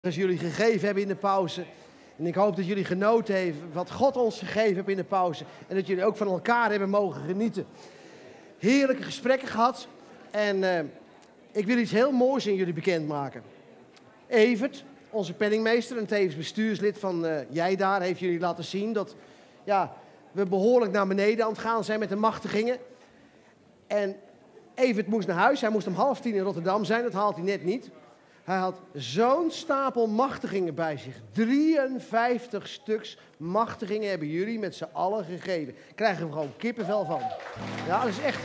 Als jullie gegeven hebben in de pauze. En ik hoop dat jullie genoten hebben wat God ons gegeven heeft in de pauze. En dat jullie ook van elkaar hebben mogen genieten. Heerlijke gesprekken gehad. En ik wil iets heel moois in jullie bekendmaken. Evert, onze penningmeester en tevens bestuurslid van Jij Daar, heeft jullie laten zien dat we behoorlijk naar beneden aan het gaan zijn met de machtigingen. En Evert moest naar huis. Hij moest om 9:30 in Rotterdam zijn. Dat haalt hij net niet. Hij had zo'n stapel machtigingen bij zich. 53 stuks machtigingen hebben jullie met z'n allen gegeven. Krijgen we gewoon kippenvel van. Ja, dat is echt.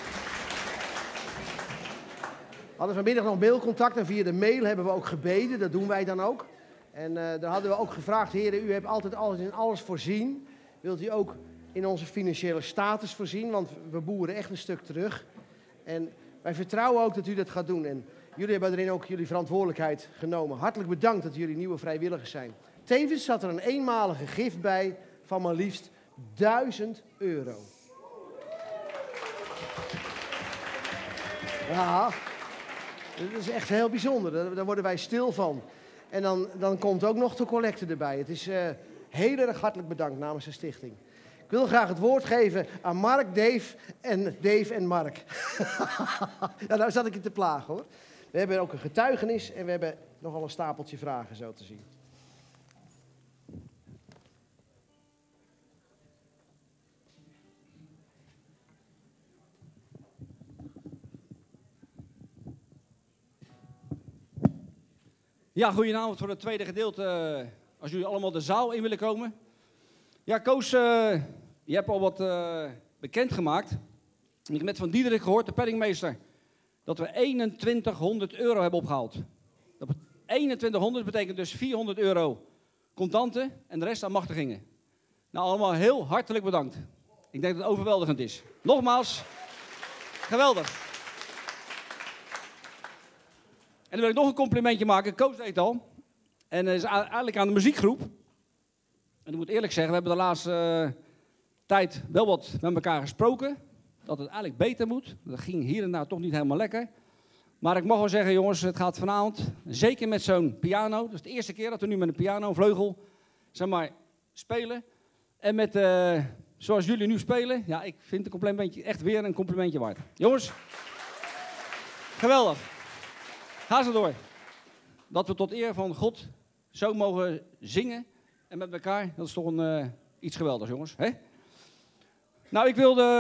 We hadden vanmiddag nog mailcontact en via de mail hebben we ook gebeden. Dat doen wij dan ook. En daar hadden we ook gevraagd, heren, u hebt altijd alles in alles voorzien. Wilt u ook in onze financiële status voorzien? Want we boeren echt een stuk terug. En wij vertrouwen ook dat u dat gaat doen. En jullie hebben erin ook jullie verantwoordelijkheid genomen. Hartelijk bedankt dat jullie nieuwe vrijwilligers zijn. Tevens zat er een eenmalige gift bij van maar liefst €1000. Ja, dat is echt heel bijzonder. Daar worden wij stil van. En dan komt ook nog de collecte erbij. Het is heel erg hartelijk bedankt namens de stichting. Ik wil graag het woord geven aan Mark, Dave en Mark. Ja, nou zat ik je te plagen hoor. We hebben ook een getuigenis en we hebben nogal een stapeltje vragen zo te zien. Ja, goedenavond voor het tweede gedeelte. Als jullie allemaal de zaal in willen komen. Ja, Koos, je hebt al wat bekendgemaakt. Ik heb net van Diederik gehoord, de penningmeester, dat we €2100 hebben opgehaald. 2100 betekent dus €400 contanten en de rest aan machtigingen. Nou, allemaal heel hartelijk bedankt. Ik denk dat het overweldigend is. Nogmaals, geweldig. En dan wil ik nog een complimentje maken. Koos deed het al. En dat is eigenlijk aan de muziekgroep. En ik moet eerlijk zeggen, we hebben de laatste tijd wel wat met elkaar gesproken. Dat het eigenlijk beter moet. Dat ging hier en daar toch niet helemaal lekker. Maar ik mag wel zeggen, jongens, het gaat vanavond, zeker met zo'n piano. Dat is de eerste keer dat we nu met een piano, vleugel, zeg maar, spelen. En met, zoals jullie nu spelen, ja, ik vind het complimentje echt weer een complimentje waard. Jongens, geweldig. Ga zo door. Dat we tot eer van God zo mogen zingen en met elkaar, dat is toch iets geweldigs, jongens. Hè? Nou,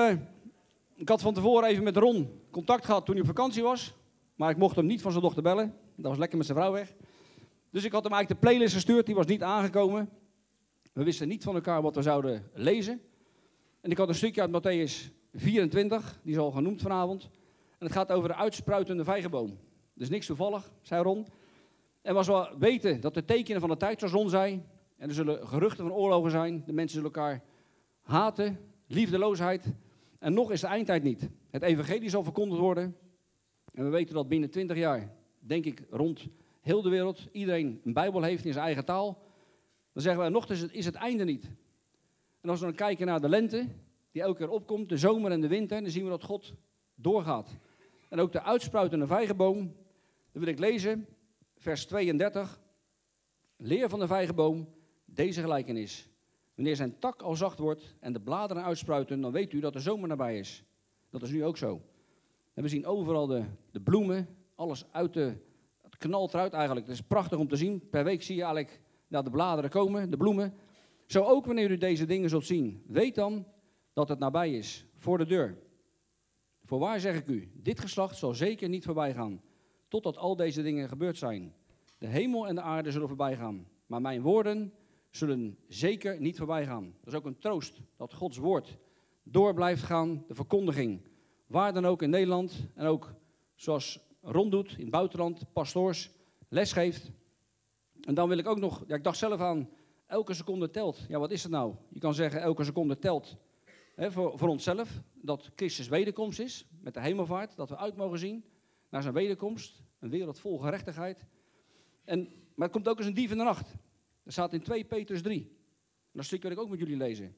ik had van tevoren even met Ron contact gehad toen hij op vakantie was. Maar ik mocht hem niet van zijn dochter bellen. Dat was lekker met zijn vrouw weg. Dus ik had hem eigenlijk de playlist gestuurd, die was niet aangekomen. We wisten niet van elkaar wat we zouden lezen. En ik had een stukje uit Mattheüs 24, die is al genoemd vanavond. En het gaat over de uitspruitende vijgenboom. Dus niks toevallig, zei Ron. En was wel weten dat de tekenen van de tijd, zoals Ron zei. En er zullen geruchten van oorlogen zijn. De mensen zullen elkaar haten, liefdeloosheid. En nog is de eindtijd niet. Het evangelie zal verkondigd worden. En we weten dat binnen 20 jaar, denk ik, rond heel de wereld, iedereen een Bijbel heeft in zijn eigen taal. Dan zeggen wij, nog is het einde niet. En als we dan kijken naar de lente, die elke keer opkomt, de zomer en de winter, dan zien we dat God doorgaat. En ook de uitspruitende vijgenboom, dan wil ik lezen, vers 32. Leer van de vijgenboom deze gelijkenis. Wanneer zijn tak al zacht wordt en de bladeren uitspruiten, dan weet u dat de zomer nabij is. Dat is nu ook zo. En we zien overal de bloemen, alles het knalt eruit eigenlijk. Het is prachtig om te zien. Per week zie je eigenlijk de bladeren komen, de bloemen. Zo ook wanneer u deze dingen zult zien. Weet dan dat het nabij is, voor de deur. Voorwaar zeg ik u, dit geslacht zal zeker niet voorbij gaan, totdat al deze dingen gebeurd zijn. De hemel en de aarde zullen voorbij gaan, maar mijn woorden zullen zeker niet voorbij gaan. Dat is ook een troost, dat Gods woord door blijft gaan, de verkondiging. Waar dan ook in Nederland en ook zoals Ron doet in het buitenland, pastoors, lesgeeft. En dan wil ik ook nog, ik dacht zelf aan, elke seconde telt. Ja, wat is het nou? Je kan zeggen, elke seconde telt voor onszelf, dat Christus wederkomst is, met de hemelvaart, dat we uit mogen zien naar zijn wederkomst, een wereld vol gerechtigheid. Maar het komt ook als een dief in de nacht. Dat staat in 2 Petrus 3. En dat stuk wil ik ook met jullie lezen.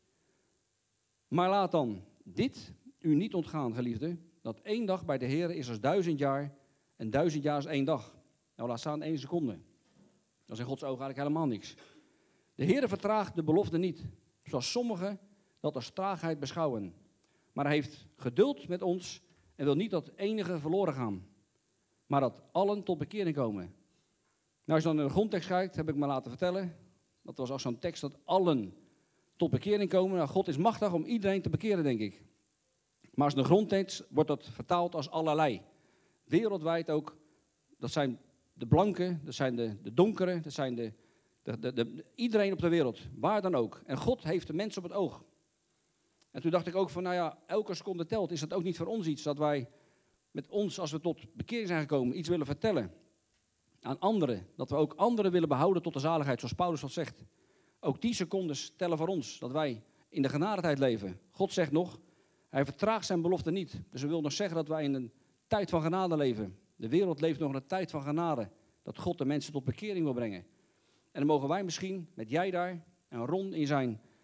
Maar laat dan dit u niet ontgaan, geliefde, dat 1 dag bij de Heer is als 1000 jaar en 1000 jaar is 1 dag. Nou, laat staan 1 seconde. Dat is in Gods ogen eigenlijk helemaal niks. De Heere vertraagt de belofte niet, zoals sommigen dat als traagheid beschouwen. Maar hij heeft geduld met ons en wil niet dat enige verloren gaan, maar dat allen tot bekering komen. Nou, als je dan in de grondtekst kijkt, heb ik me laten vertellen, dat was ook zo'n tekst dat allen tot bekering komen. Nou, God is machtig om iedereen te bekeren, denk ik. Maar als de grondtekst wordt dat vertaald als allerlei. Wereldwijd ook, dat zijn de blanken, dat zijn de donkeren, dat zijn iedereen op de wereld, waar dan ook. En God heeft de mensen op het oog. En toen dacht ik ook van, nou ja, elke seconde telt. Is dat ook niet voor ons iets dat wij met ons, als we tot bekering zijn gekomen, iets willen vertellen aan anderen? Dat we ook anderen willen behouden tot de zaligheid, zoals Paulus dat zegt. Ook die secondes tellen voor ons, dat wij in de genadetijd leven. God zegt nog, hij vertraagt zijn belofte niet. Dus we willen nog zeggen dat wij in een tijd van genade leven. De wereld leeft nog in een tijd van genade. Dat God de mensen tot bekering wil brengen. En dan mogen wij misschien, met jij daar, en Ron in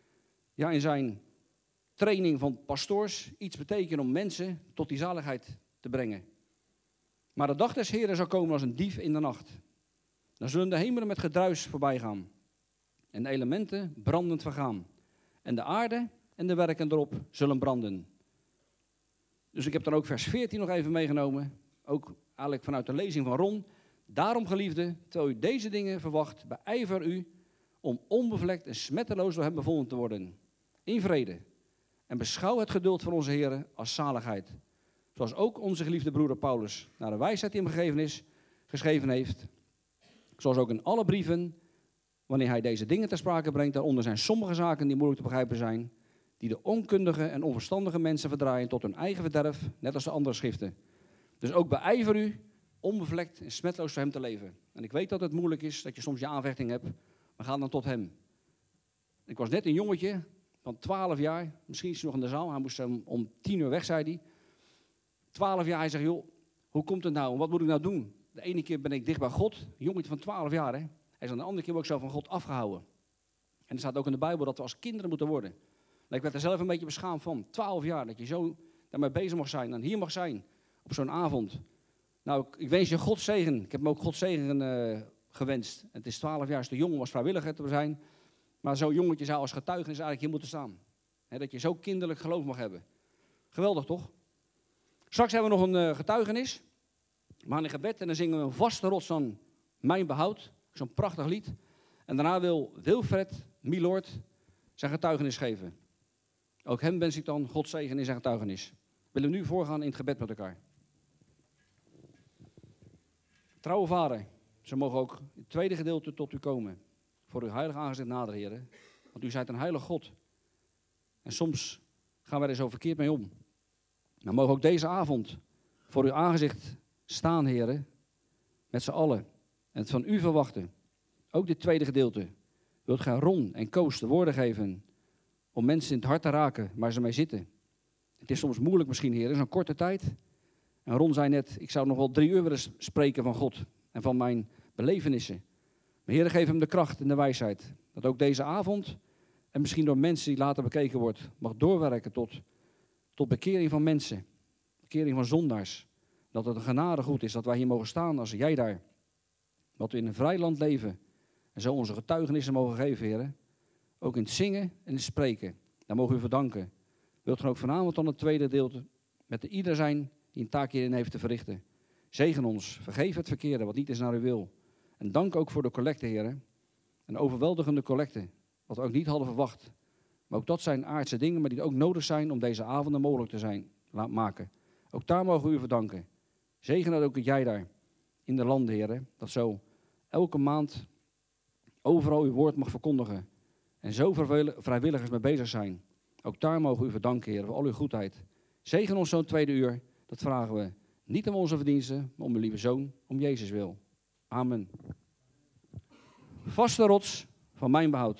zijn training van pastoors, iets betekenen om mensen tot die zaligheid te brengen. Maar de dag des Heren zal komen als een dief in de nacht. Dan zullen de hemelen met gedruis voorbij gaan. En de elementen brandend vergaan. En de aarde en de werken erop zullen branden. Dus ik heb dan ook vers 14 nog even meegenomen. Ook eigenlijk vanuit de lezing van Ron. Daarom, geliefde, terwijl u deze dingen verwacht, beijver u om onbevlekt en smetteloos door hem bevonden te worden. In vrede. En beschouw het geduld van onze Heer als zaligheid. Zoals ook onze geliefde broeder Paulus naar de wijsheid die hem geschreven heeft. Zoals ook in alle brieven, wanneer hij deze dingen ter sprake brengt, daaronder zijn sommige zaken die moeilijk te begrijpen zijn, die de onkundige en onverstandige mensen verdraaien tot hun eigen verderf, net als de andere schriften. Dus ook beijver u onbevlekt en smetloos voor hem te leven. En ik weet dat het moeilijk is, dat je soms je aanvechting hebt, maar ga dan tot hem. Ik was net een jongetje van 12 jaar, misschien is hij nog in de zaal, hij moest om 10 uur weg, zei hij. 12 jaar, hij zegt, joh, hoe komt het nou? Wat moet ik nou doen? De ene keer ben ik dicht bij God, een jongetje van 12 jaar, hè. Hij zegt, de andere keer word ik zo van God afgehouden. En er staat ook in de Bijbel dat we als kinderen moeten worden. Ik werd er zelf een beetje beschaamd van. 12 jaar, dat je zo daarmee bezig mag zijn en hier mag zijn op zo'n avond. Nou, ik wens je God zegen. Ik heb hem ook God zegen gewenst. Het is 12 jaar, als de jongen was vrijwilliger te zijn. Maar zo'n jongetje zou als getuigenis eigenlijk hier moeten staan. He, dat je zo kinderlijk geloof mag hebben. Geweldig, toch? Straks hebben we nog een getuigenis. We gaan in gebed en dan zingen we een vaste rots van mijn behoud. Zo'n prachtig lied. En daarna wil Wilfred Milord zijn getuigenis geven. Ook hem wens ik dan God zegen in zijn getuigenis. We willen nu voorgaan in het gebed met elkaar. Trouwe Vader, ze mogen ook in het tweede gedeelte tot u komen. Voor uw heilige aangezicht naderen, heren. Want u zijt een heilig God. En soms gaan wij er zo verkeerd mee om. Maar mogen ook deze avond voor uw aangezicht staan, heren. Met z'n allen. En het van u verwachten. Ook dit tweede gedeelte. Wilt gij Ron en Koos de woorden geven om mensen in het hart te raken waar ze mee zitten. Het is soms moeilijk misschien, heren, zo'n korte tijd. En Ron zei net, ik zou nog wel 3 uur willen spreken van God en van mijn belevenissen. Maar Heer, geef hem de kracht en de wijsheid. Dat ook deze avond, en misschien door mensen die later bekeken wordt, mag doorwerken tot bekering van mensen. Bekering van zondaars. Dat het een genadegoed is dat wij hier mogen staan als jij daar. Dat we in een vrij land leven. En zo onze getuigenissen mogen geven, Heer. Ook in het zingen en in het spreken. Daar mogen we u voor danken. Wilt u ook vanavond dan het tweede deel met ieder zijn die een taak hierin heeft te verrichten. Zegen ons, vergeef het verkeerde wat niet is naar uw wil. En dank ook voor de collecte, Heer. Een overweldigende collecte, wat we ook niet hadden verwacht. Maar ook dat zijn aardse dingen, maar die ook nodig zijn om deze avonden mogelijk te maken. Ook daar mogen we u voor danken. Zegen dat ook dat jij daar in de landen, Heer, dat zo elke maand overal uw woord mag verkondigen. En zo vrijwilligers mee bezig zijn. Ook daar mogen we u voor danken, Heer, voor al uw goedheid. Zegen ons zo'n tweede uur, dat vragen we niet om onze verdiensten, maar om uw lieve Zoon, om Jezus wil. Amen. Vaste rots van mijn behoud.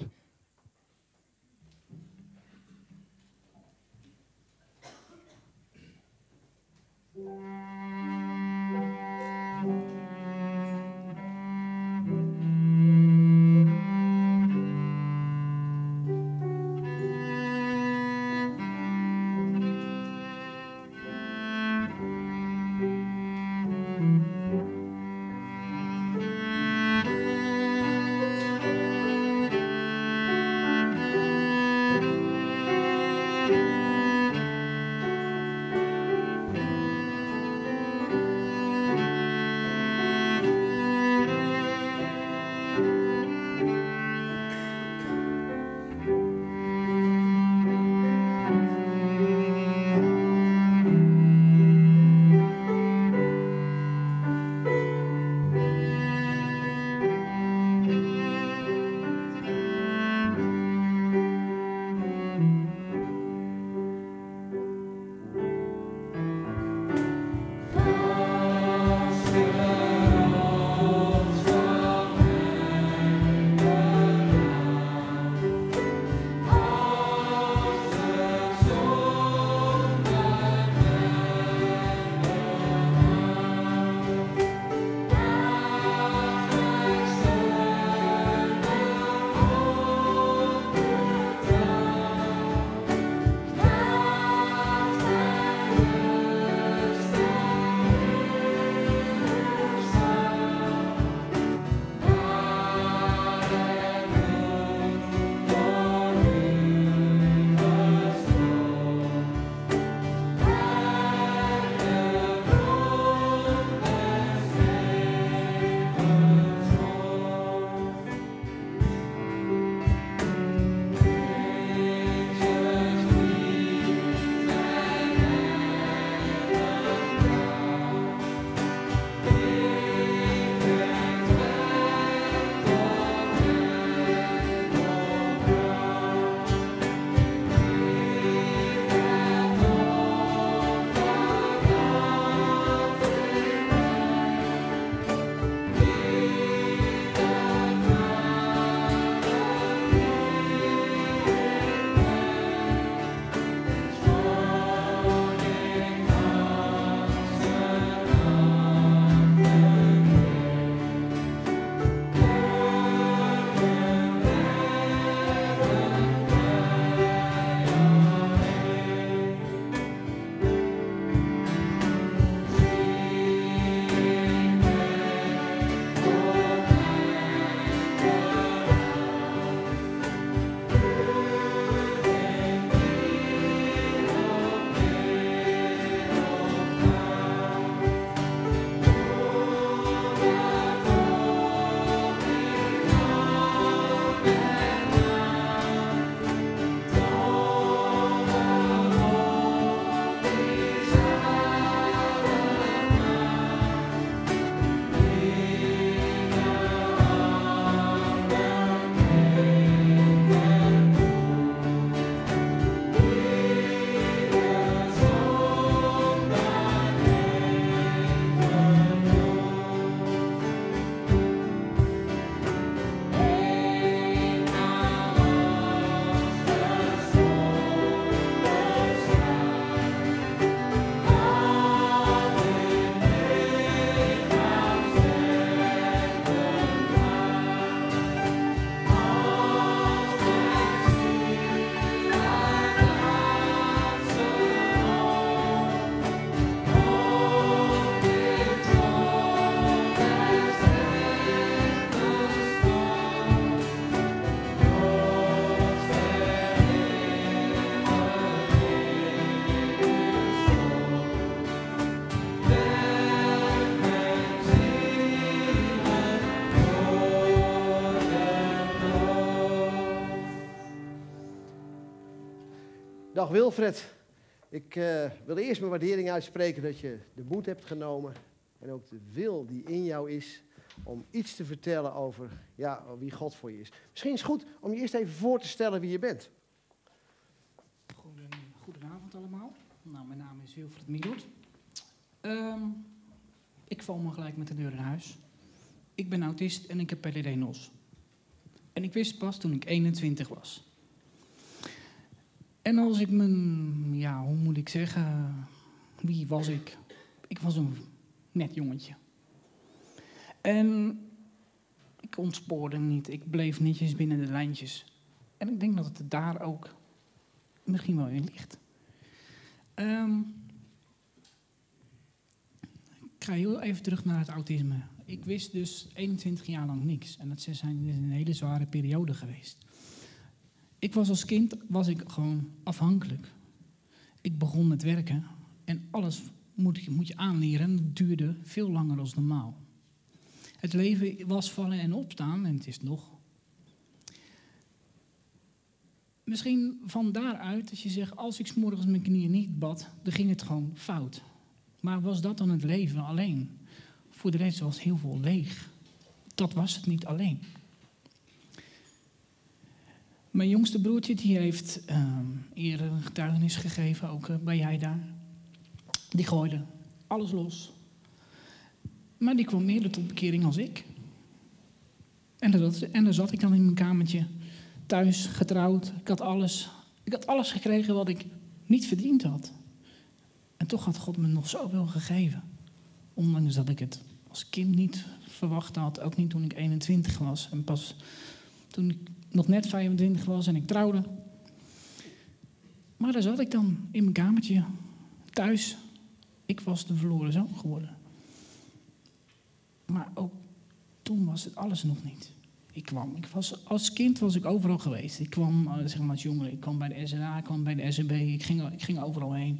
Dag Wilfred. Ik wil eerst mijn waardering uitspreken dat je de moed hebt genomen en ook de wil die in jou is om iets te vertellen over wie God voor je is. Misschien is het goed om je eerst even voor te stellen wie je bent. Goedenavond allemaal. Nou, mijn naam is Wilfred Miedelt. Ik val me gelijk met de deur in huis. Ik ben autist en ik heb PDD-NOS. En ik wist pas toen ik 21 was. En als ik hoe moet ik zeggen, wie was ik? Ik was een net jongetje. En ik ontspoorde niet, ik bleef netjes binnen de lijntjes. En ik denk dat het daar ook misschien wel in ligt. Ik ga heel even terug naar het autisme. Ik wist dus 21 jaar lang niks. En dat is een hele zware periode geweest. Als kind was ik gewoon afhankelijk. Ik begon met werken en alles moet je aanleren. En dat duurde veel langer dan normaal. Het leven was vallen en opstaan en het is nog. Misschien van daaruit dat je zegt, als ik 's morgens mijn knieën niet bad, dan ging het gewoon fout. Maar was dat dan het leven alleen? Voor de rest was heel veel leeg. Dat was het niet alleen. Mijn jongste broertje die heeft eerder een getuigenis gegeven, ook bij jij daar. Die gooide alles los. Maar die kwam meer tot bekering als ik. En daar zat ik dan in mijn kamertje, thuis, getrouwd. Ik had alles gekregen wat ik niet verdiend had. En toch had God me nog zoveel gegeven. Ondanks dat ik het als kind niet verwacht had, ook niet toen ik 21 was. En pas toen ik nog net 25 was en ik trouwde. Maar daar zat ik dan in mijn kamertje, thuis. Ik was de verloren zoon geworden. Maar ook toen was het alles nog niet. Als kind was ik overal geweest. Ik kwam, als jongen, ik kwam bij de SNA, ik kwam bij de SNB, ik ging overal heen.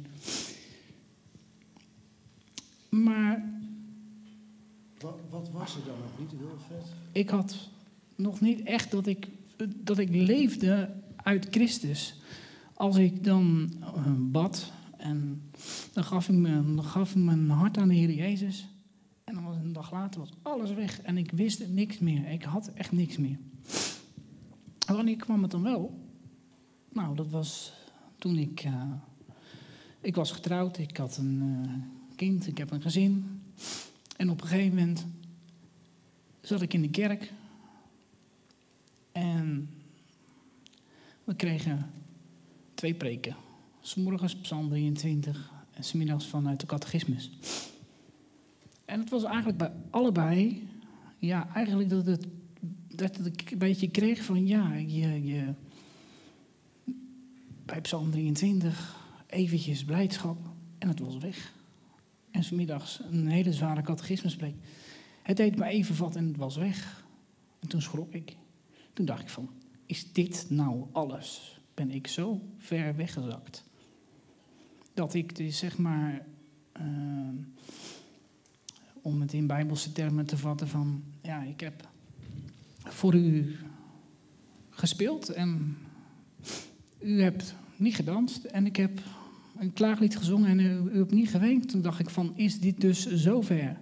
Maar Wat was er dan nog niet, Wilfred? ik had nog niet echt dat ik leefde uit Christus. Als ik dan bad en dan gaf ik mijn hart aan de Heer Jezus. En dan was een dag later was alles weg en ik wist niks meer. Ik had echt niks meer. En wanneer kwam het dan wel? Nou, dat was toen ik was getrouwd, ik had een kind, ik heb een gezin. En op een gegeven moment zat ik in de kerk. En we kregen 2 preken. 's Morgens Psalm 23 en 's middags vanuit de catechismus. En het was eigenlijk bij allebei, eigenlijk dat ik een beetje kreeg van, bij Psalm 23 eventjes blijdschap en het was weg. En 's middags een hele zware catechismuspreek. Het deed me even wat en het was weg. En toen schrok ik. Toen dacht ik van, is dit nou alles? Ben ik zo ver weggezakt? Dat ik dus om het in bijbelse termen te vatten van, ik heb voor u gespeeld en u hebt niet gedanst en ik heb een klaaglied gezongen en u hebt niet geweend. Toen dacht ik van, is dit dus zover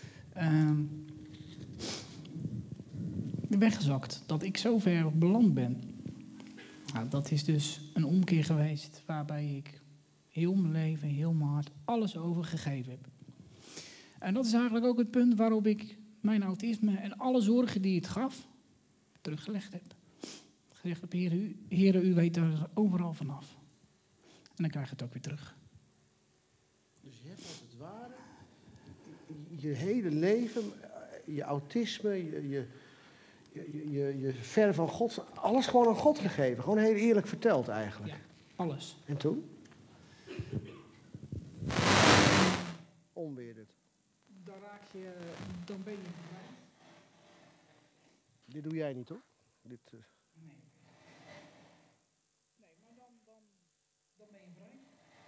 weggezakt, dat ik zo ver beland ben? Nou, dat is dus een omkeer geweest waarbij ik heel mijn leven, heel mijn hart, alles overgegeven heb. En dat is eigenlijk ook het punt waarop ik mijn autisme en alle zorgen die het gaf, teruggelegd heb. Gezegd heb, Heer, u weet daar overal vanaf. En dan krijg je het ook weer terug. Dus je hebt als het ware je hele leven, je autisme, je ver van God, alles gewoon aan God gegeven. Gewoon heel eerlijk verteld eigenlijk. Ja, alles. En toen? Onweer. Dan ben je vrij. Dit doe jij niet, hoor? Nee. Nee, maar dan ben je vrij.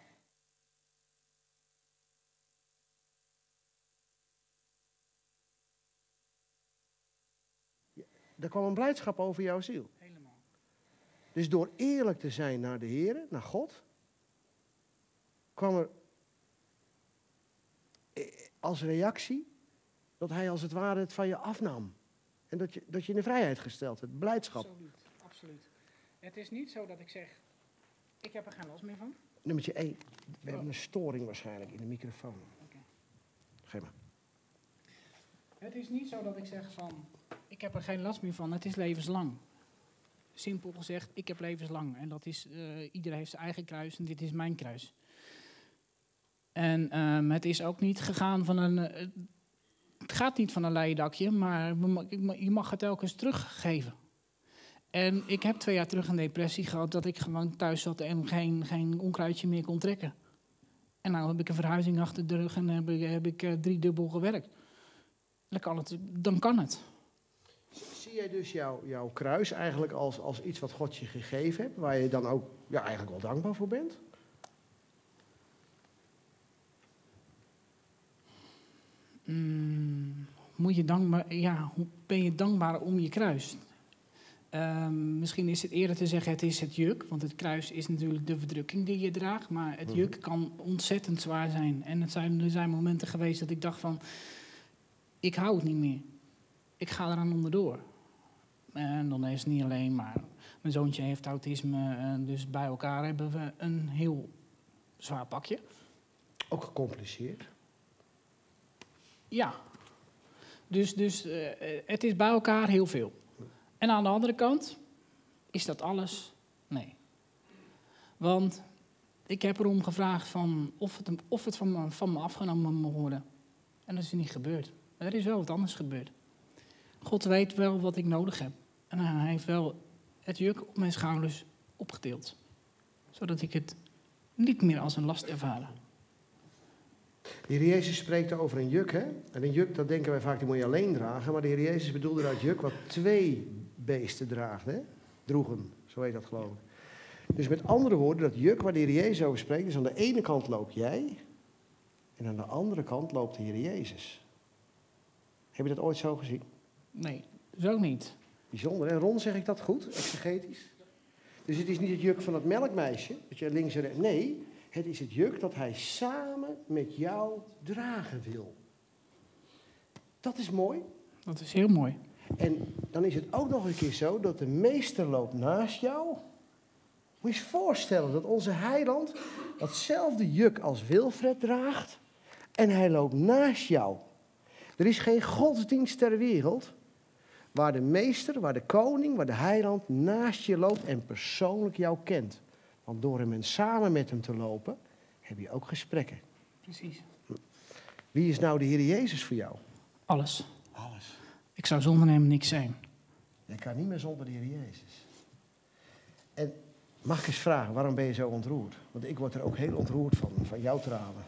Er kwam een blijdschap over jouw ziel. Helemaal. Dus door eerlijk te zijn naar de Heer, naar God, kwam er als reactie dat hij als het ware het van je afnam. En dat je in de vrijheid gesteld hebt, blijdschap. Absoluut, absoluut. Het is niet zo dat ik zeg, ik heb er geen last meer van. Nummertje 1. We hebben een storing waarschijnlijk in de microfoon. Okay. Geef maar. Het is niet zo dat ik zeg van, ik heb er geen last meer van, het is levenslang. Simpel gezegd, ik heb levenslang. En dat is, iedereen heeft zijn eigen kruis en dit is mijn kruis. En het is ook niet gegaan van een... het gaat niet van een leien dakje, maar je mag het telkens teruggeven. En ik heb 2 jaar terug een depressie gehad dat ik gewoon thuis zat en geen onkruidje meer kon trekken. En nou heb ik een verhuizing achter de rug en heb ik 3-dubbel gewerkt. Dan kan het. Zie jij dus jouw kruis eigenlijk als iets wat God je gegeven hebt, waar je dan ook eigenlijk wel dankbaar voor bent? Hoe ben je dankbaar om je kruis? Misschien is het eerder te zeggen, het is het juk. Want het kruis is natuurlijk de verdrukking die je draagt. Maar het juk kan ontzettend zwaar zijn. En er zijn momenten geweest dat ik dacht van, ik hou het niet meer. Ik ga eraan onderdoor. En dan is het niet alleen maar, mijn zoontje heeft autisme. Dus bij elkaar hebben we een heel zwaar pakje. Ook gecompliceerd. Ja. Dus het is bij elkaar heel veel. En aan de andere kant, is dat alles? Nee. Want ik heb erom gevraagd van of het van me afgenomen mag worden. En dat is niet gebeurd. Er is wel wat anders gebeurd. God weet wel wat ik nodig heb. En hij heeft wel het juk op mijn schouders opgetild. Zodat ik het niet meer als een last ervaren. De Heer Jezus spreekt over een juk, hè? En een juk, dat denken wij vaak, die moet je alleen dragen. Maar de Heer Jezus bedoelde dat juk wat 2 beesten draagden, hè? Droegen, zo heet dat geloof ik. Dus met andere woorden, dat juk waar de Heer Jezus over spreekt, dus aan de ene kant loop jij en aan de andere kant loopt de Heer Jezus. Heb je dat ooit zo gezien? Nee, zo niet. Bijzonder, hè? Ron, zeg ik dat goed, exegetisch? Dus het is niet het juk van het melkmeisje, dat je links en rechts... Nee, het is het juk dat hij samen met jou dragen wil. Dat is mooi. Dat is heel mooi. En dan is het ook nog een keer zo dat de meester loopt naast jou. Moet je je voorstellen dat onze heiland datzelfde juk als Wilfred draagt. En hij loopt naast jou. Er is geen godsdienst ter wereld waar de meester, waar de koning, waar de heiland naast je loopt en persoonlijk jou kent. Want door hem en samen met hem te lopen, heb je ook gesprekken. Precies. Wie is nou de Heer Jezus voor jou? Alles. Alles. Ik zou zonder hem niks zijn. Je kan niet meer zonder de Heer Jezus. En mag ik eens vragen, waarom ben je zo ontroerd? Want ik word er ook heel ontroerd van jouw tranen.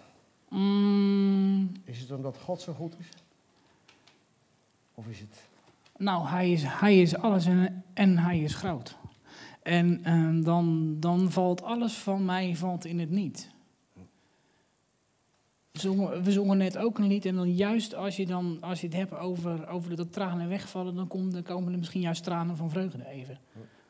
Is het omdat God zo goed is? Of is het... Nou, hij is alles en hij is groot. En dan valt alles van mij in het niet. We zongen net ook een lied en dan juist als je het hebt over dat tranen wegvallen, dan komen er misschien juist tranen van vreugde even.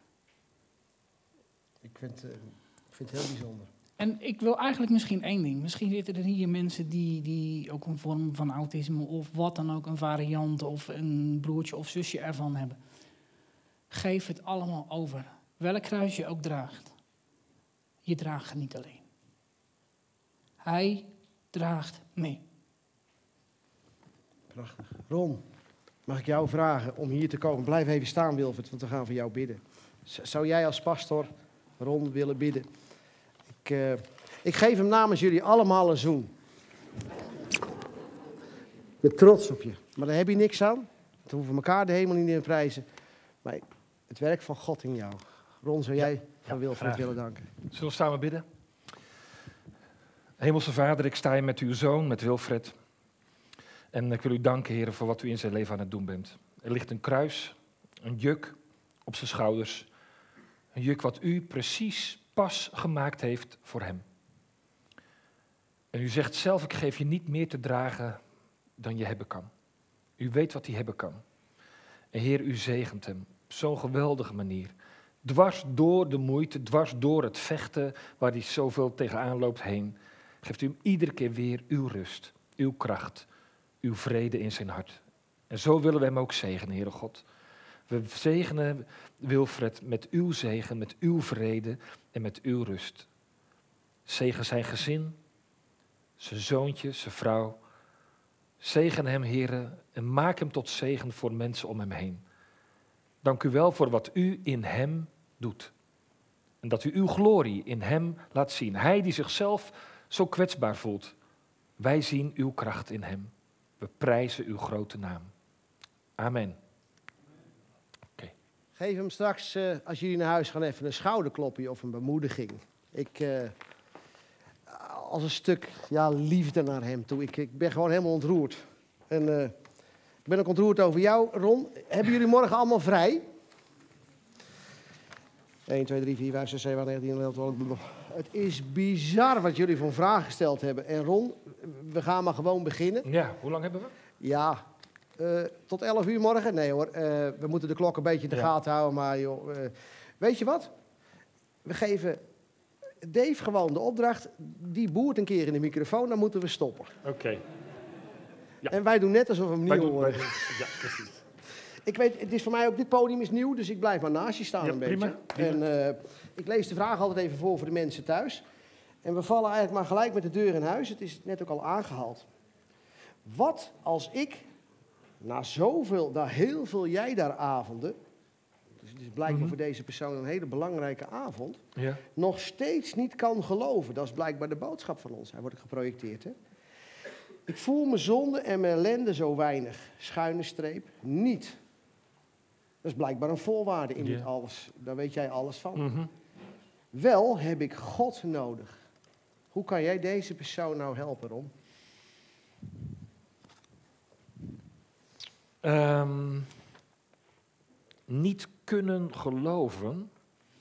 Ik vind het heel bijzonder. En ik wil eigenlijk misschien 1 ding. Misschien zitten er hier mensen die ook een vorm van autisme of wat dan ook, een variant of een broertje of zusje ervan hebben. Geef het allemaal over. Welk kruis je ook draagt. Je draagt het niet alleen. Hij draagt mee. Prachtig. Ron, mag ik jou vragen om hier te komen? Blijf even staan, Wilfred, want we gaan voor jou bidden. Zou jij als pastor Ron willen bidden? Ik geef hem namens jullie allemaal een zoen. Ik ben trots op je. Maar daar heb je niks aan. We hoeven elkaar de hemel niet in te prijzen. Maar het werk van God in jou. Ron, zou jij van Wilfred willen danken? Zullen we samen bidden? Hemelse Vader, ik sta hier met uw zoon, met Wilfred. En ik wil u danken, Heer, voor wat u in zijn leven aan het doen bent. Er ligt een kruis, een juk op zijn schouders. Een juk wat u precies pas gemaakt heeft voor hem. En u zegt zelf, ik geef je niet meer te dragen dan je hebben kan. U weet wat hij hebben kan. En Heer, u zegent hem op zo'n geweldige manier. Dwars door de moeite, dwars door het vechten waar hij zoveel tegenaan loopt heen, geeft u hem iedere keer weer uw rust, uw kracht, uw vrede in zijn hart. En zo willen we hem ook zegenen, Heere God. We zegenen Wilfred met uw zegen, met uw vrede en met uw rust. Zegen zijn gezin, zijn zoontje, zijn vrouw. Zegen hem, Heere, en maak hem tot zegen voor mensen om hem heen. Dank u wel voor wat u in hem doet. En dat u uw glorie in hem laat zien. Hij die zichzelf zo kwetsbaar voelt. Wij zien uw kracht in hem. We prijzen uw grote naam. Amen. Okay. Geef hem straks, als jullie naar huis gaan, even een schouderklopje of een bemoediging. Als een stuk liefde naar hem toe. Ik ben gewoon helemaal ontroerd. En ik ben ook ontroerd over jou, Ron. Hebben jullie morgen allemaal vrij? 1, 2, 3, 4, 5, 6, 7, 8, 9, 10, 11, 12. Het is bizar wat jullie voor vragen gesteld hebben. En Ron, we gaan maar gewoon beginnen. Ja, hoe lang hebben we? Ja, tot 11 uur morgen? Nee hoor, we moeten de klok een beetje in de gaten houden. Maar joh, weet je wat? We geven Dave gewoon de opdracht. Die boert een keer in de microfoon, dan moeten we stoppen. Oké. Ja. En wij doen net alsof we hem niet horen. Ja, precies. Ik weet, het is voor mij ook, dit podium is nieuw, dus ik blijf maar naast je staan een prima, beetje. prima. En ik lees de vraag altijd even voor de mensen thuis. En we vallen eigenlijk maar gelijk met de deur in huis. Het is net ook al aangehaald. Wat als ik, na heel veel jij daar avonden, dus het is blijkbaar voor deze persoon een hele belangrijke avond, nog steeds niet kan geloven. Dat is blijkbaar de boodschap van ons. Hij wordt geprojecteerd, hè? Ik voel mijn zonde en mijn ellende zo weinig, schuine streep, niet. Dat is blijkbaar een voorwaarde in dit alles. Daar weet jij alles van. Wel heb ik God nodig. Hoe kan jij deze persoon nou helpen, Ron? Niet kunnen geloven,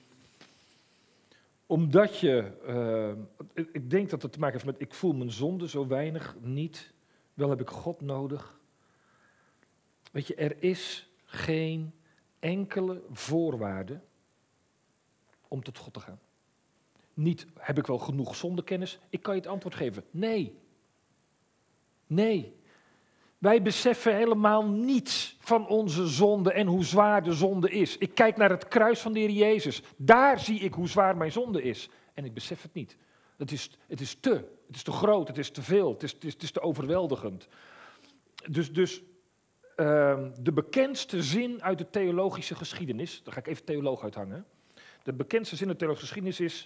omdat je, ik denk dat het te maken heeft met, ik voel mijn zonde zo weinig niet, wel heb ik God nodig. Weet je, er is geen enkele voorwaarde om tot God te gaan. Niet, heb ik wel genoeg zondekennis? Ik kan je het antwoord geven, nee. Nee. Wij beseffen helemaal niets van onze zonde en hoe zwaar de zonde is. Ik kijk naar het kruis van de Heer Jezus. Daar zie ik hoe zwaar mijn zonde is. En ik besef het niet. Het is te groot, het is te veel, het is te overweldigend. Dus de bekendste zin uit de theologische geschiedenis, daar ga ik even theoloog uithangen. De bekendste zin uit de theologische geschiedenis is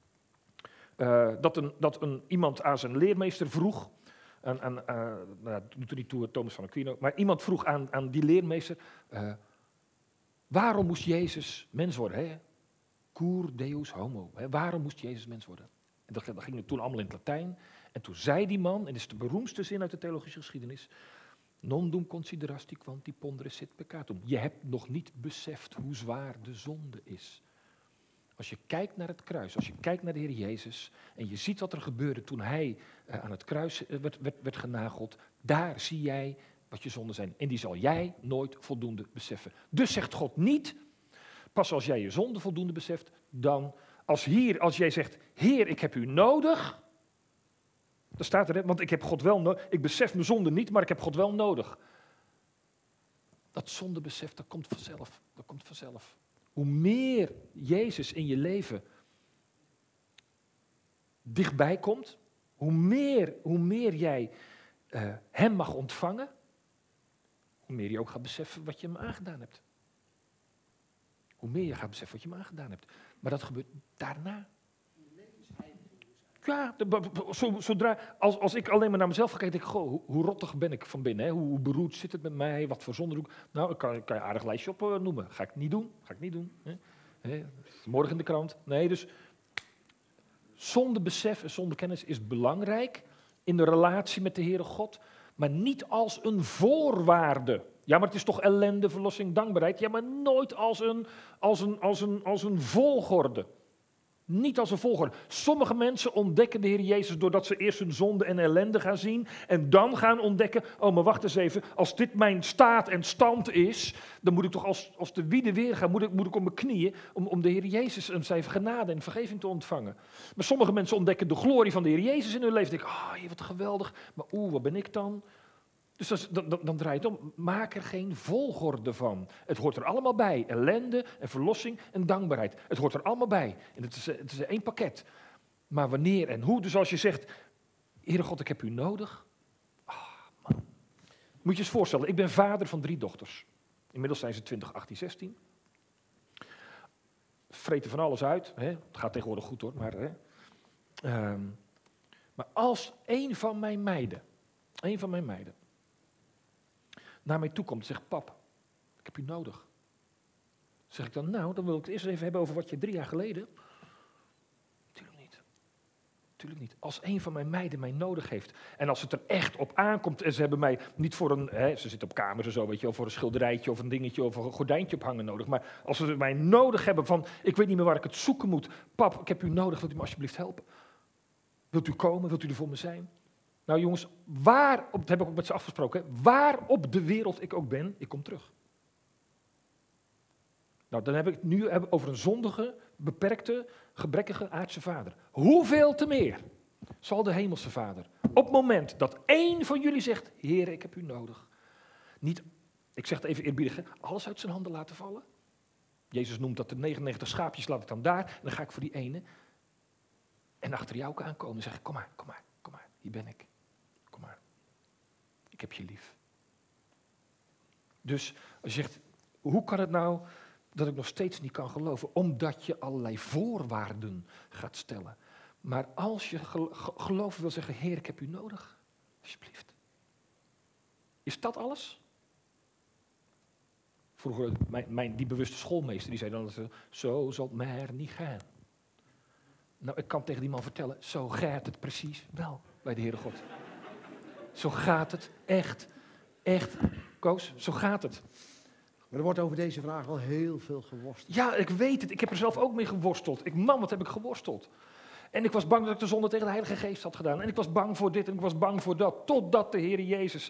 dat iemand aan zijn leermeester vroeg, dat doet er niet toe, Thomas van Aquino, maar iemand vroeg aan die leermeester, waarom moest Jezus mens worden? Hè? Cur deus homo. Hè? Waarom moest Jezus mens worden? En dat ging het toen allemaal in het Latijn. En toen zei die man, en dit is de beroemdste zin uit de theologische geschiedenis, non dum considerasti quanti pondere sit peccatum. Je hebt nog niet beseft hoe zwaar de zonde is. Als je kijkt naar het kruis, als je kijkt naar de Heer Jezus en je ziet wat er gebeurde toen hij aan het kruis werd genageld, daar zie jij wat je zonden zijn. En die zal jij nooit voldoende beseffen. Dus zegt God niet, pas als jij je zonde voldoende beseft, dan als jij zegt, Heer, ik heb u nodig, dan staat er, want ik heb God wel nodig, ik besef mijn zonde niet, maar ik heb God wel nodig. Dat zondebesef, dat komt vanzelf. Hoe meer Jezus in je leven dichtbij komt, hoe meer jij hem mag ontvangen, hoe meer je ook gaat beseffen wat je hem aangedaan hebt. Hoe meer je gaat beseffen wat je hem aangedaan hebt. Maar dat gebeurt daarna. Ja, zodra, als ik alleen maar naar mezelf ga kijken, denk ik, goh, hoe rottig ben ik van binnen? Hè? Hoe beroerd zit het met mij? Wat voor zonde doe ik? Nou, ik kan je een aardig lijstje opnoemen. Ga ik niet doen. Hè? Morgen in de krant. Nee, dus zondebesef en zondekennis is belangrijk in de relatie met de Heere God, maar niet als een voorwaarde. Ja, maar het is toch ellende, verlossing, dankbaarheid. Ja, maar nooit als een volgorde. Niet als een volgorde. Sommige mensen ontdekken de Heer Jezus doordat ze eerst hun zonde en ellende gaan zien. En dan gaan ontdekken, oh maar wacht eens even, als dit mijn staat en stand is, dan moet ik toch als de wiede weer gaan, moet ik op mijn knieën om de Heer Jezus en zijn genade en vergeving te ontvangen. Maar sommige mensen ontdekken de glorie van de Heer Jezus in hun leven. Denken, wat geweldig, maar wat ben ik dan? Dus dan draait het om. Maak er geen volgorde van. Het hoort er allemaal bij. Ellende en verlossing en dankbaarheid. Het hoort er allemaal bij. En het is één pakket. Maar wanneer en hoe? Dus als je zegt, Heere God, ik heb u nodig. Man. Moet je eens voorstellen, ik ben vader van 3 dochters. Inmiddels zijn ze 20, 18, 16. Vreten van alles uit. Hè? Het gaat tegenwoordig goed hoor. Maar als een van mijn meiden naar mij toe komt en zegt, pap, ik heb u nodig. Zeg ik dan, dan wil ik het eerst even hebben over wat je 3 jaar geleden... Tuurlijk niet. Als een van mijn meiden mij nodig heeft. En als het er echt op aankomt en ze hebben mij niet voor een... ze zitten op kamers en zo, weet je, of voor een schilderijtje of een dingetje of een gordijntje ophangen nodig. Maar als ze mij nodig hebben van, ik weet niet meer waar ik het zoeken moet. Pap, ik heb u nodig, wilt u me alsjeblieft helpen? Wilt u komen? Wilt u er voor me zijn? Nou jongens, dat heb ik ook met ze afgesproken, waar op de wereld ik ook ben, ik kom terug. Nou, dan heb ik het nu over een zondige, beperkte, gebrekkige aardse vader. Hoeveel te meer zal de hemelse vader, op het moment dat één van jullie zegt, Heer, ik heb u nodig, niet, ik zeg het even eerbiedig, alles uit zijn handen laten vallen. Jezus noemt dat de 99 schaapjes, laat ik dan daar, en dan ga ik voor die ene. En achter jou ook aankomen en zeggen, kom maar, hier ben ik. Kom maar, ik heb je lief. Dus als je zegt, hoe kan het nou dat ik nog steeds niet kan geloven? Omdat je allerlei voorwaarden gaat stellen. Maar als je geloven wil zeggen, Heer, ik heb u nodig, alsjeblieft. Is dat alles? Vroeger, die bewuste schoolmeester, die zei dan, zo zal het maar niet gaan. Nou, ik kan tegen die man vertellen, zo gaat het precies wel bij de Heere God. Zo gaat het, echt, Koos, zo gaat het. Maar er wordt over deze vraag wel heel veel geworsteld. Ja, ik weet het, ik heb er zelf ook mee geworsteld. Wat heb ik geworsteld. En ik was bang dat ik de zonde tegen de Heilige Geest had gedaan. En ik was bang voor dit en ik was bang voor dat. Totdat de Heere Jezus,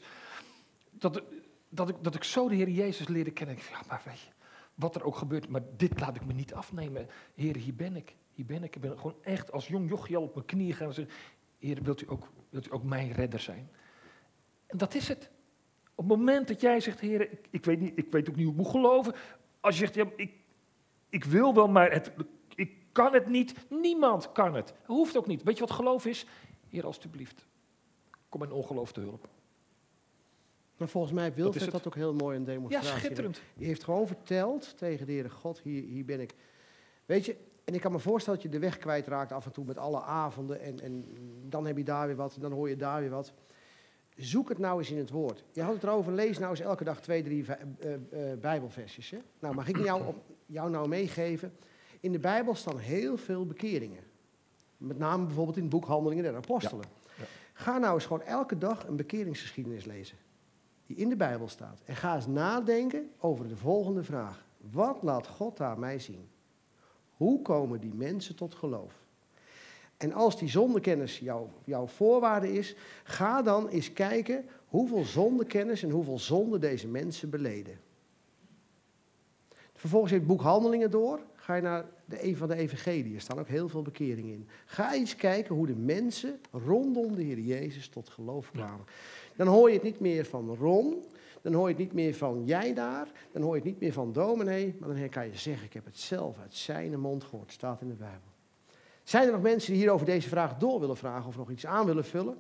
dat ik zo de Heere Jezus leerde kennen. Ik dacht, ja, maar weet je, wat er ook gebeurt, maar dit laat ik me niet afnemen. Heer, hier ben ik. Ik ben gewoon echt als jong jochie al op mijn knieën gaan zeggen, Heer, wilt u ook mijn redder zijn? En dat is het. Op het moment dat jij zegt, Heer, ik weet ook niet hoe ik moet geloven. Als je zegt, ja, ik wil wel, maar ik kan het niet. Niemand kan het. Dat hoeft ook niet. Weet je wat geloof is? Heer, alstublieft, kom mijn ongeloof te hulp. Maar volgens mij Wilfred dat ook heel mooi een demonstratie. Ja, schitterend. Die heeft gewoon verteld tegen de Heere God, hier ben ik. Weet je, en ik kan me voorstellen dat je de weg kwijtraakt af en toe met alle avonden. En dan heb je daar weer wat, en dan hoor je daar weer wat. Zoek het nou eens in het woord. Je had het erover, lees nou eens elke dag 2, 3 Bijbelversjes. Hè? Nou, mag ik jou nou meegeven? In de Bijbel staan heel veel bekeringen. Met name bijvoorbeeld in het boek Handelingen der Apostelen. Ja. Ga nou eens gewoon elke dag een bekeringsgeschiedenis lezen. Die in de Bijbel staat. En ga eens nadenken over de volgende vraag. Wat laat God daar mij zien? Hoe komen die mensen tot geloof? En als die zondekennis jouw voorwaarde is, ga dan eens kijken hoeveel zondekennis en hoeveel zonde deze mensen beleden. Vervolgens in het boek Handelingen door, ga je naar een van de evangeliën. Er staan ook heel veel bekeringen in. Ga eens kijken hoe de mensen rondom de Heer Jezus tot geloof kwamen. Dan hoor je het niet meer van Ron, dan hoor je het niet meer van jij daar, dan hoor je het niet meer van dominee, maar dan kan je zeggen, ik heb het zelf uit zijn mond gehoord, staat in de Bijbel. Zijn er nog mensen die hier over deze vraag door willen vragen of nog iets aan willen vullen?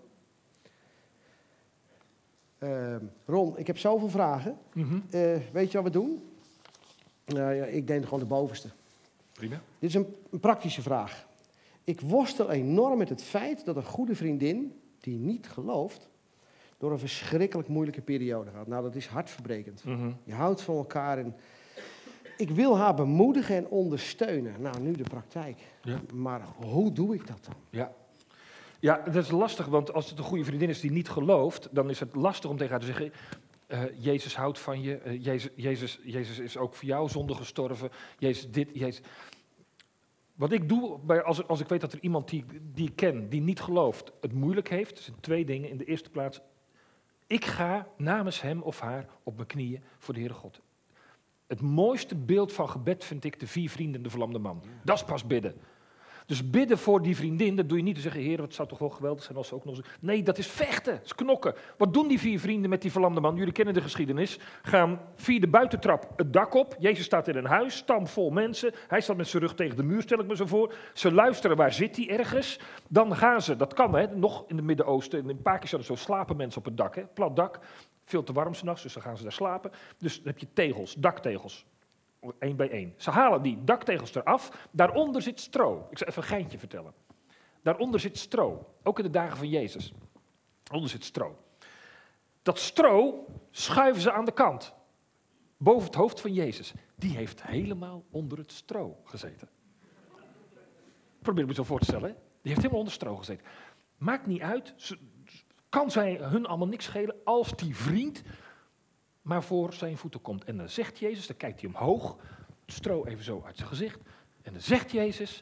Ron, ik heb zoveel vragen. Weet je wat we doen? Ik denk gewoon de bovenste. Prima. Dit is een praktische vraag. Ik worstel enorm met het feit dat een goede vriendin die niet gelooft, door een verschrikkelijk moeilijke periode gaat. Nou, dat is hartverbrekend. Je houdt van elkaar en ik wil haar bemoedigen en ondersteunen. Nou, nu de praktijk. Ja. Maar hoe doe ik dat dan? Ja, dat is lastig, want als het een goede vriendin is die niet gelooft, dan is het lastig om tegen haar te zeggen, Jezus houdt van je, Jezus is ook voor jouw zonde gestorven, Jezus dit, Jezus. Wat ik doe, als ik weet dat er iemand die ik ken, die niet gelooft, het moeilijk heeft, zijn 2 dingen. In de eerste plaats, ik ga namens hem of haar op mijn knieën voor de Heere God. Het mooiste beeld van gebed vind ik de 4 vrienden en de verlamde man. Dat is pas bidden. Dus bidden voor die vriendin, dat doe je niet te zeggen, Heer, het zou toch wel geweldig zijn als ze ook nog eens... Nee, dat is vechten, dat is knokken. Wat doen die 4 vrienden met die verlamde man? Jullie kennen de geschiedenis. Gaan via de buitentrap het dak op. Jezus staat in een huis, stamvol mensen. Hij staat met zijn rug tegen de muur, stel ik me zo voor. Ze luisteren, waar zit hij ergens? Dan gaan ze, dat kan hè, nog in het Midden-Oosten. In een paar keer zo slapen mensen op het dak, hè, plat dak. Veel te warm 's nachts, dus dan gaan ze daar slapen. Dus dan heb je tegels, daktegels. 1 bij 1. Ze halen die daktegels eraf. Daaronder zit stro. Ik zal even een geintje vertellen. Daaronder zit stro. Ook in de dagen van Jezus. Onder zit stro. Dat stro schuiven ze aan de kant. Boven het hoofd van Jezus. Die heeft helemaal onder het stro gezeten. Probeer me zo voor te stellen. Hè? Die heeft helemaal onder stro gezeten. Maakt niet uit. Kan zij hun allemaal niks schelen als die vriend maar voor zijn voeten komt. En dan zegt Jezus, dan kijkt hij omhoog, het stro even zo uit zijn gezicht. En dan zegt Jezus,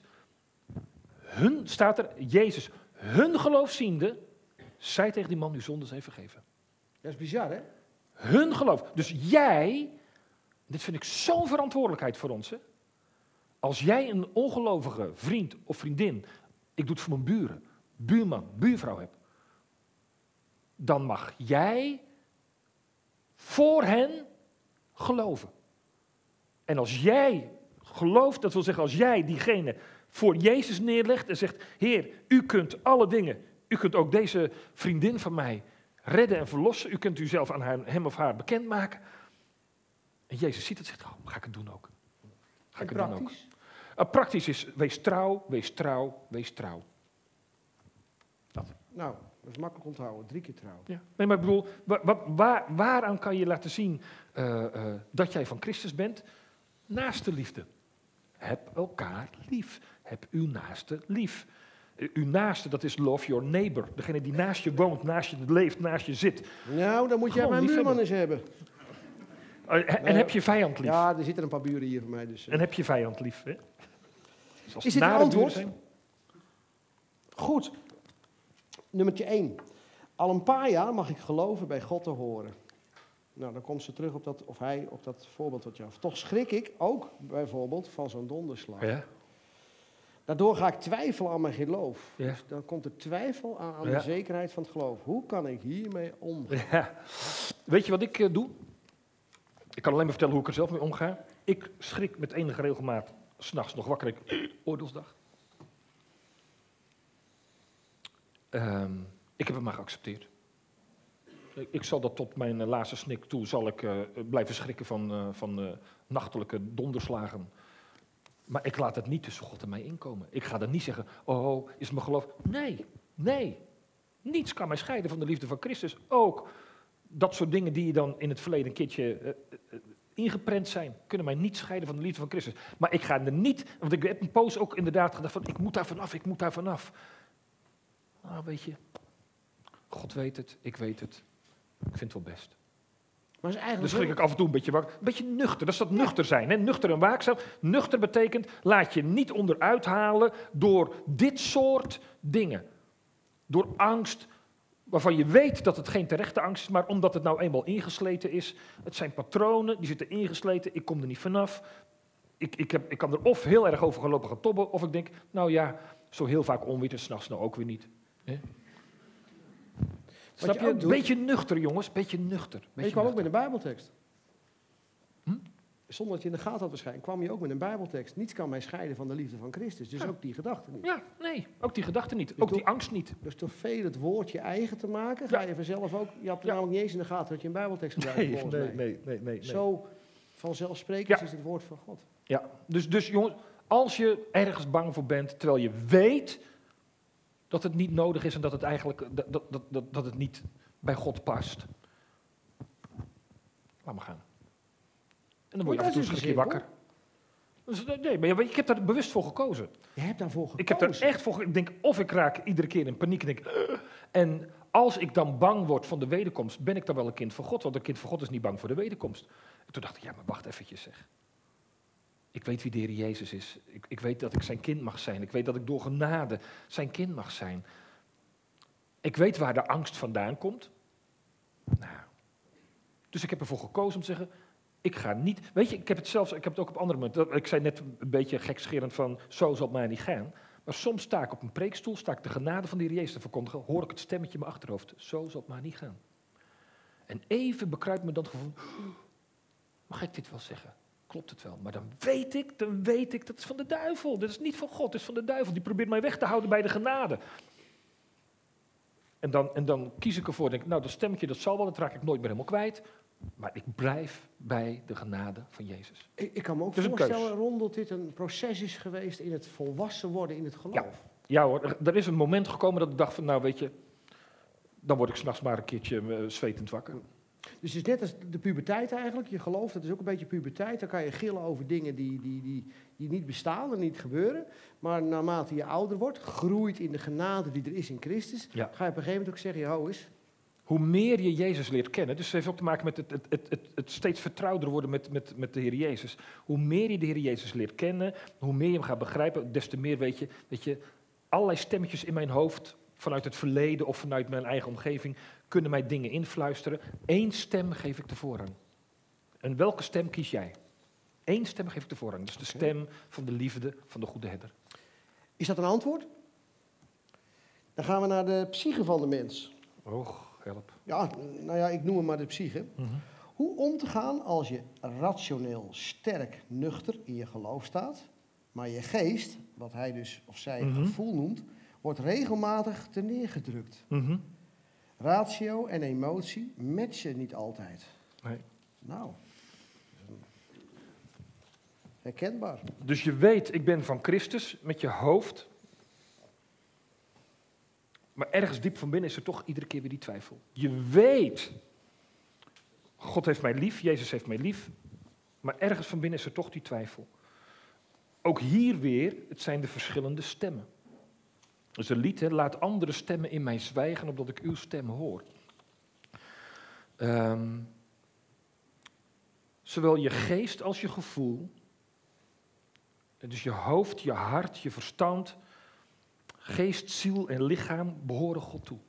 staat er, Jezus, hun geloofziende, zei tegen die man, uw zondes heeft vergeven. Dat is bizar, hè? Hun geloof. Dus jij, dit vind ik zo'n verantwoordelijkheid voor ons, hè? Als jij een ongelovige vriend of vriendin, ik doe het voor mijn buren, buurman, buurvrouw hebt, dan mag jij voor hen geloven. En als jij gelooft, dat wil zeggen als jij diegene voor Jezus neerlegt en zegt, Heer, u kunt alle dingen, u kunt ook deze vriendin van mij redden en verlossen, u kunt u zelf aan hem of haar bekendmaken. En Jezus ziet het en zegt, ga ik het doen ook. Ga ik het doen ook. Praktisch is, wees trouw, wees trouw, wees trouw. Dat. Nou, dat is makkelijk onthouden, 3 keer trouw. Ja. Nee, maar ik bedoel, waaraan kan je laten zien dat jij van Christus bent? Naaste liefde. Heb elkaar lief. Heb uw naaste lief. Uw naaste, dat is love your neighbor. Degene die naast je woont, naast je leeft, naast je zit. Nou, dan moet jij mijn buurman eens hebben. En heb je vijand lief? Ja, er zitten een paar buren hier voor mij. Dus, En heb je vijand lief? Hè? Is dit een antwoord? Goed. Nummertje 1. Al een paar jaar mag ik geloven bij God te horen. Nou, dan komt ze terug op dat, of hij, op dat voorbeeld wat je af. Toch schrik ik ook bijvoorbeeld van zo'n donderslag. Ja. Daardoor ga ik twijfelen aan mijn geloof. Ja. Dus dan komt er twijfel aan de zekerheid van het geloof. Hoe kan ik hiermee omgaan? Ja. Weet je wat ik doe? Ik kan alleen maar vertellen hoe ik er zelf mee omga. Ik schrik met enige regelmaat 's nachts nog wakker. Oordeelsdag. Ik heb het maar geaccepteerd. Ik zal dat tot mijn laatste snik toe, zal ik blijven schrikken van nachtelijke donderslagen. Maar ik laat het niet tussen God en mij inkomen. Ik ga dan niet zeggen, oh, is mijn geloof... Nee. Niets kan mij scheiden van de liefde van Christus. Ook dat soort dingen die je dan in het verleden een keertje ingeprent zijn, kunnen mij niet scheiden van de liefde van Christus. Maar ik ga er niet, want ik heb een poos ook inderdaad gedacht van, ik moet daar vanaf. Nou, weet je, God weet het, ik weet het. Ik vind het wel best. Maar is eigenlijk dus schrik ik af en toe een beetje wakker. Een beetje nuchter, dat is dat nuchter zijn. Hè? Nuchter en waakzaam. Nuchter betekent, laat je niet onderuit halen door dit soort dingen. Door angst, waarvan je weet dat het geen terechte angst is, maar omdat het nou eenmaal ingesleten is. Het zijn patronen, die zitten ingesleten, ik kom er niet vanaf. Ik kan er of heel erg over gelopen gaan tobben, of ik denk, nou ja, zo heel vaak onweer en 's nachts nou ook weer niet. Hè? Snap je? Een beetje nuchter, jongens. Beetje nuchter. Je kwam ook met een Bijbeltekst. Zonder dat je in de gaten had waarschijnlijk, kwam je ook met een Bijbeltekst. Niets kan mij scheiden van de liefde van Christus. Dus ook die gedachte niet. Ja, nee. Ook die gedachte niet. Ook die angst niet. Dus door veel het woord je eigen te maken, ga je vanzelf ook... Je had namelijk niet eens in de gaten dat je een Bijbeltekst gebruikt volgens mij. Nee. Zo vanzelfsprekend is het woord van God. Ja, dus jongens, als je ergens bang voor bent, terwijl je weet dat het niet nodig is en dat het eigenlijk dat het niet bij God past. Laat maar gaan. En dan word je af en toe een schrik wakker. Dus, nee, maar ik heb daar bewust voor gekozen. Je hebt daarvoor gekozen? Ik heb daar echt voor Ik denk, of ik raak iedere keer in paniek en denk... En als ik dan bang word van de wederkomst, ben ik dan wel een kind van God? Want een kind van God is niet bang voor de wederkomst. En toen dacht ik, ja, maar wacht eventjes zeg. Ik weet wie de Heer Jezus is. Ik weet dat ik zijn kind mag zijn. Ik weet dat ik door genade zijn kind mag zijn. Ik weet waar de angst vandaan komt. Nou, dus ik heb ervoor gekozen om te zeggen, ik ga niet... Weet je, ik heb het ook op andere momenten... Ik zei net een beetje gekscherend van, zo zal het mij niet gaan. Maar soms sta ik op een preekstoel, sta ik de genade van de Heer Jezus te verkondigen, hoor ik het stemmetje in mijn achterhoofd. Zo zal het maar niet gaan. En even bekruipt me dat gevoel, mag ik dit wel zeggen? Klopt het wel? Maar dan weet ik, dat is van de duivel. Dat is niet van God, dat is van de duivel. Die probeert mij weg te houden bij de genade. En dan kies ik ervoor, denk ik, nou dat stemmetje dat zal wel, dat raak ik nooit meer helemaal kwijt. Maar ik blijf bij de genade van Jezus. Ik kan me ook voorstellen, Ron, dat dit een proces is geweest in het volwassen worden in het geloof. Ja hoor, er is een moment gekomen dat ik dacht van, nou weet je, dan word ik 's nachts maar een keertje zwetend wakker. Dus het is net als de puberteit eigenlijk, je geloof, dat is ook een beetje puberteit. Dan kan je gillen over dingen die niet bestaan en niet gebeuren. Maar naarmate je ouder wordt, groeit in de genade die er is in Christus, ga je op een gegeven moment ook zeggen, ho eens. Hoe meer je Jezus leert kennen, dus het heeft ook te maken met het steeds vertrouwder worden met de Heer Jezus. Hoe meer je de Heer Jezus leert kennen, hoe meer je hem gaat begrijpen, des te meer weet je, allerlei stemmetjes in mijn hoofd, vanuit het verleden of vanuit mijn eigen omgeving, kunnen mij dingen influisteren. Eén stem geef ik de voorrang. En welke stem kies jij? Eén stem geef ik de voorrang. Dus de stem van de liefde van de goede herder. Is dat een antwoord? Dan gaan we naar de psyche van de mens. Help. Ja, nou ja, ik noem hem maar de psyche. Mm-hmm. Hoe om te gaan als je rationeel, sterk, nuchter in je geloof staat, maar je geest, wat hij dus of zij gevoel noemt, wordt regelmatig neergedrukt. Mm-hmm. Ratio en emotie matchen niet altijd. Nee. Nou, herkenbaar. Dus je weet, ik ben van Christus met je hoofd. Maar ergens diep van binnen is er toch iedere keer weer die twijfel. Je weet, God heeft mij lief, Jezus heeft mij lief. Maar ergens van binnen is er toch die twijfel. Ook hier weer, het zijn de verschillende stemmen. Dus een lied, laat andere stemmen in mij zwijgen, opdat ik uw stem hoor. Zowel je geest als je gevoel, dus je hoofd, je hart, je verstand, geest, ziel en lichaam behoren God toe.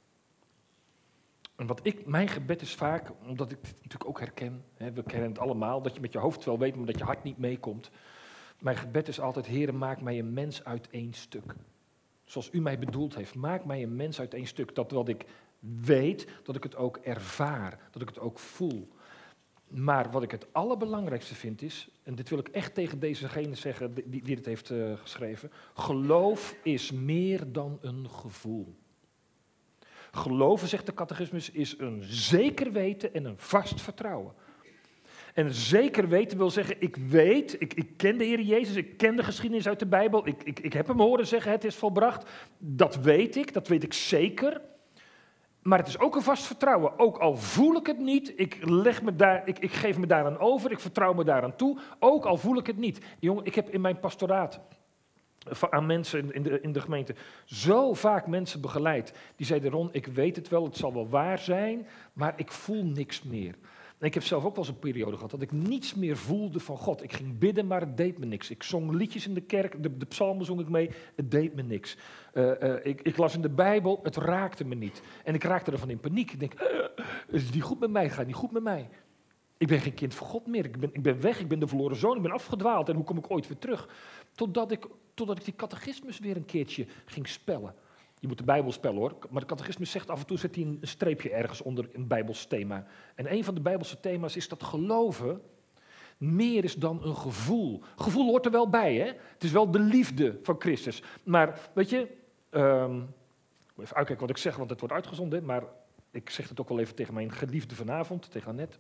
En mijn gebed is vaak, omdat ik het natuurlijk ook herken, we kennen het allemaal, dat je met je hoofd wel weet, maar dat je hart niet meekomt. Mijn gebed is altijd, Heere, maak mij een mens uit één stuk. Zoals u mij bedoeld heeft, maak mij een mens uit één stuk. Dat wat ik weet, dat ik het ook ervaar, dat ik het ook voel. Maar wat ik het allerbelangrijkste vind is, en dit wil ik echt tegen dezegene zeggen die dit heeft geschreven, geloof is meer dan een gevoel. Geloven, zegt de catechismus, is een zeker weten en een vast vertrouwen. En zeker weten wil zeggen, ik weet, ik ken de Heer Jezus, ik ken de geschiedenis uit de Bijbel, ik heb hem horen zeggen, het is volbracht. Dat weet ik zeker. Maar het is ook een vast vertrouwen, ook al voel ik het niet, ik geef me daaraan over, ik vertrouw me daaraan toe, ook al voel ik het niet. Jongen, ik heb in mijn pastoraat aan mensen in de gemeente zo vaak mensen begeleid, die zeiden, Ron, ik weet het wel, het zal wel waar zijn, maar ik voel niks meer. En ik heb zelf ook wel eens een periode gehad dat ik niets meer voelde van God. Ik ging bidden, maar het deed me niks. Ik zong liedjes in de kerk, de psalmen zong ik mee, het deed me niks. Ik las in de Bijbel, het raakte me niet. En ik raakte ervan in paniek. Ik denk, is het niet goed met mij? Gaat het niet goed met mij? Ik ben geen kind van God meer. Ik ben weg, ik ben de verloren zoon, ik ben afgedwaald. En hoe kom ik ooit weer terug? Totdat ik die catechismus weer een keertje ging spellen. Je moet de Bijbel spellen hoor, maar de catechismus zegt af en toe zet hij een streepje ergens onder een Bijbels thema. En een van de Bijbelse thema's is dat geloven meer is dan een gevoel. Gevoel hoort er wel bij, hè? Het is wel de liefde van Christus. Maar weet je, even uitkijken wat ik zeg, want het wordt uitgezonden, maar ik zeg het ook wel even tegen mijn geliefde vanavond, tegen Annette.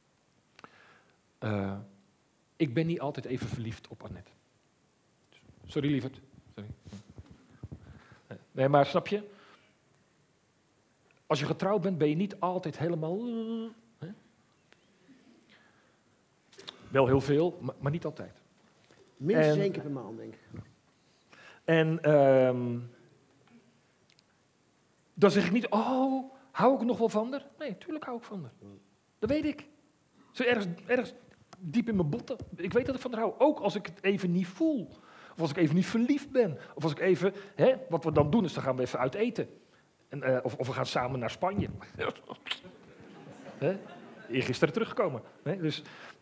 Ik ben niet altijd even verliefd op Annette. Sorry lieverd. Sorry. Nee, maar snap je? Als je getrouwd bent, ben je niet altijd helemaal... Hè? Wel heel veel, maar niet altijd. Minstens 1 keer per maand, denk ik. En dan zeg ik niet, hou ik nog wel van haar? Nee, tuurlijk hou ik van haar. Dat weet ik. Zo ergens diep in mijn botten. Ik weet dat ik van haar hou. Ook als ik het even niet voel. Of als ik even niet verliefd ben. Of als ik even, wat we dan doen is, dan gaan we even uit eten. Of we gaan samen naar Spanje. Eergisteren teruggekomen. Dus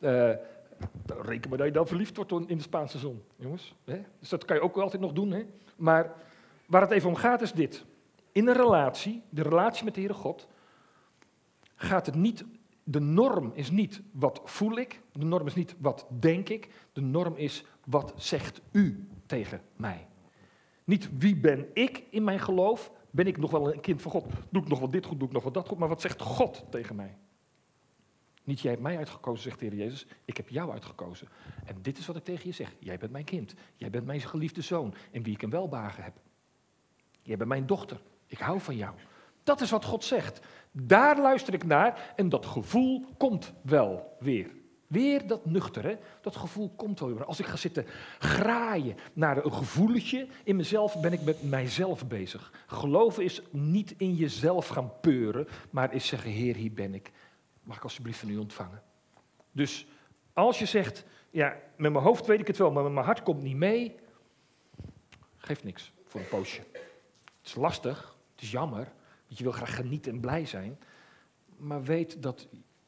reken maar dat je dan verliefd wordt in de Spaanse zon, jongens. Dus dat kan je ook altijd nog doen. Maar waar het even om gaat is dit. In een relatie, de relatie met de Heere God, gaat het niet, de norm is niet wat voel ik, de norm is niet wat denk ik, de norm is wat zegt u tegen mij. Niet wie ben ik in mijn geloof, ben ik nog wel een kind van God, doe ik nog wel dit goed, doe ik nog wel dat goed, maar wat zegt God tegen mij? Niet jij hebt mij uitgekozen, zegt de Heer Jezus, ik heb jou uitgekozen. En dit is wat ik tegen je zeg, jij bent mijn kind, jij bent mijn geliefde zoon, in wie ik een welbehagen heb. Jij bent mijn dochter, ik hou van jou. Dat is wat God zegt. Daar luister ik naar en dat gevoel komt wel weer. Weer dat nuchter, dat gevoel komt wel weer. Maar als ik ga zitten graaien naar een gevoeletje in mezelf, ben ik met mijzelf bezig. Geloven is niet in jezelf gaan peuren, maar is zeggen, Heer, hier ben ik. Mag ik alsjeblieft van u ontvangen? Dus als je zegt, ja, met mijn hoofd weet ik het wel, maar met mijn hart komt niet mee, geeft niks voor een poosje. Het is lastig, het is jammer, want je wil graag genieten en blij zijn, maar weet dat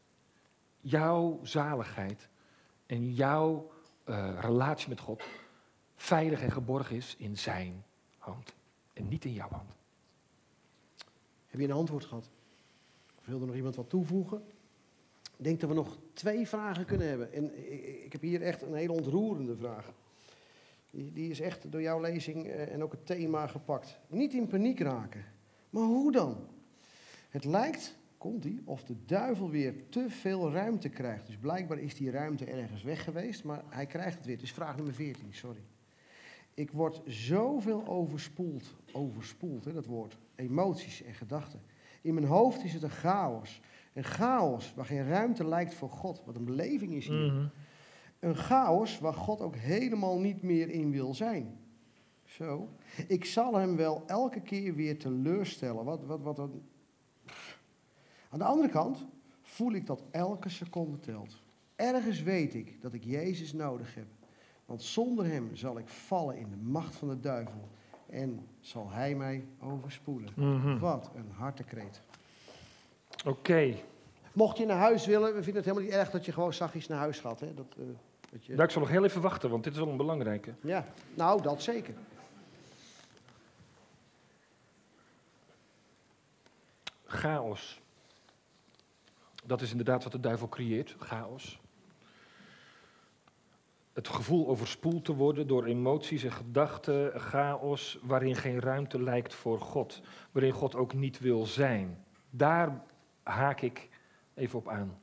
jouw zaligheid en jouw relatie met God veilig en geborgen is in zijn hand en niet in jouw hand. Heb je een antwoord gehad? Of wil er nog iemand wat toevoegen? Ik denk dat we nog 2 vragen kunnen hebben. En ik heb hier echt een hele ontroerende vraag. Die is echt door jouw lezing en ook het thema gepakt. Niet in paniek raken. Maar hoe dan? Het lijkt, komt-ie, of de duivel weer te veel ruimte krijgt. Dus blijkbaar is die ruimte ergens weg geweest, maar hij krijgt het weer. Het is vraag nummer 14, sorry. Ik word zoveel overspoeld, dat woord. Emoties en gedachten. In mijn hoofd is het een chaos. Een chaos waar geen ruimte lijkt voor God. Wat een beleving is hier. Mm-hmm. Een chaos waar God ook helemaal niet meer in wil zijn. Zo. Ik zal hem wel elke keer weer teleurstellen. Wat een... Aan de andere kant voel ik dat elke seconde telt. Ergens weet ik dat ik Jezus nodig heb. Want zonder hem zal ik vallen in de macht van de duivel. En zal hij mij overspoelen. Mm-hmm. Wat een hartekreet. Oké. Mocht je naar huis willen, we vinden het helemaal niet erg dat je gewoon zachtjes naar huis gaat. Hè? Nou, ik zal nog heel even wachten, want dit is wel een belangrijke. Ja, nou, dat zeker. Chaos. Dat is inderdaad wat de duivel creëert, chaos. Het gevoel overspoeld te worden door emoties en gedachten, chaos, waarin geen ruimte lijkt voor God. Waarin God ook niet wil zijn. Daar haak ik even op aan.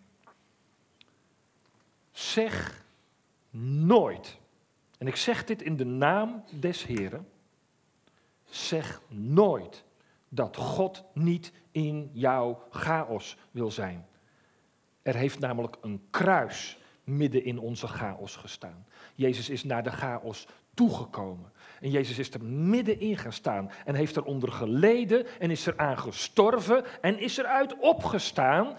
Zeg nooit, en ik zeg dit in de naam des Heren, zeg nooit dat God niet in jouw chaos wil zijn. Er heeft namelijk een kruis midden in onze chaos gestaan. Jezus is naar de chaos toegekomen. En Jezus is er middenin gaan staan en heeft eronder geleden en is eraan gestorven en is eruit opgestaan.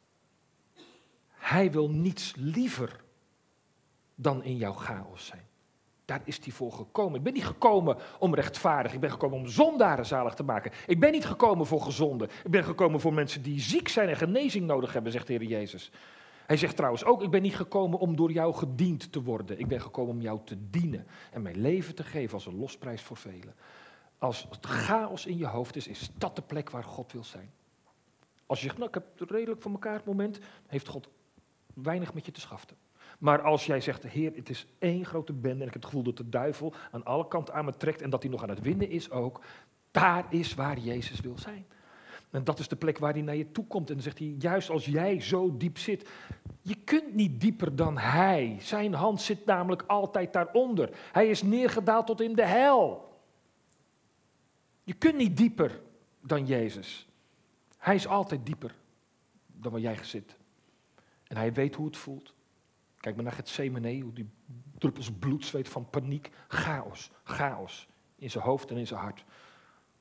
Hij wil niets liever dan in jouw chaos zijn. Daar is hij voor gekomen. Ik ben niet gekomen om rechtvaardig. Ik ben gekomen om zondaren zalig te maken. Ik ben niet gekomen voor gezonden. Ik ben gekomen voor mensen die ziek zijn en genezing nodig hebben, zegt de Heer Jezus. Hij zegt trouwens ook, ik ben niet gekomen om door jou gediend te worden. Ik ben gekomen om jou te dienen en mijn leven te geven als een losprijs voor velen. Als het chaos in je hoofd is dat de plek waar God wil zijn. Als je zegt, nou ik heb het redelijk voor elkaar het moment, heeft God weinig met je te schaften. Maar als jij zegt, Heer, het is één grote bende en ik heb het gevoel dat de duivel aan alle kanten aan me trekt en dat hij nog aan het winnen is ook, daar is waar Jezus wil zijn. En dat is de plek waar hij naar je toe komt. En dan zegt hij, juist als jij zo diep zit, je kunt niet dieper dan hij. Zijn hand zit namelijk altijd daaronder. Hij is neergedaald tot in de hel. Je kunt niet dieper dan Jezus. Hij is altijd dieper dan waar jij zit. En hij weet hoe het voelt. Kijk maar naar Getsemane, hoe die druppels bloed zweet van paniek. Chaos, chaos. In zijn hoofd en in zijn hart.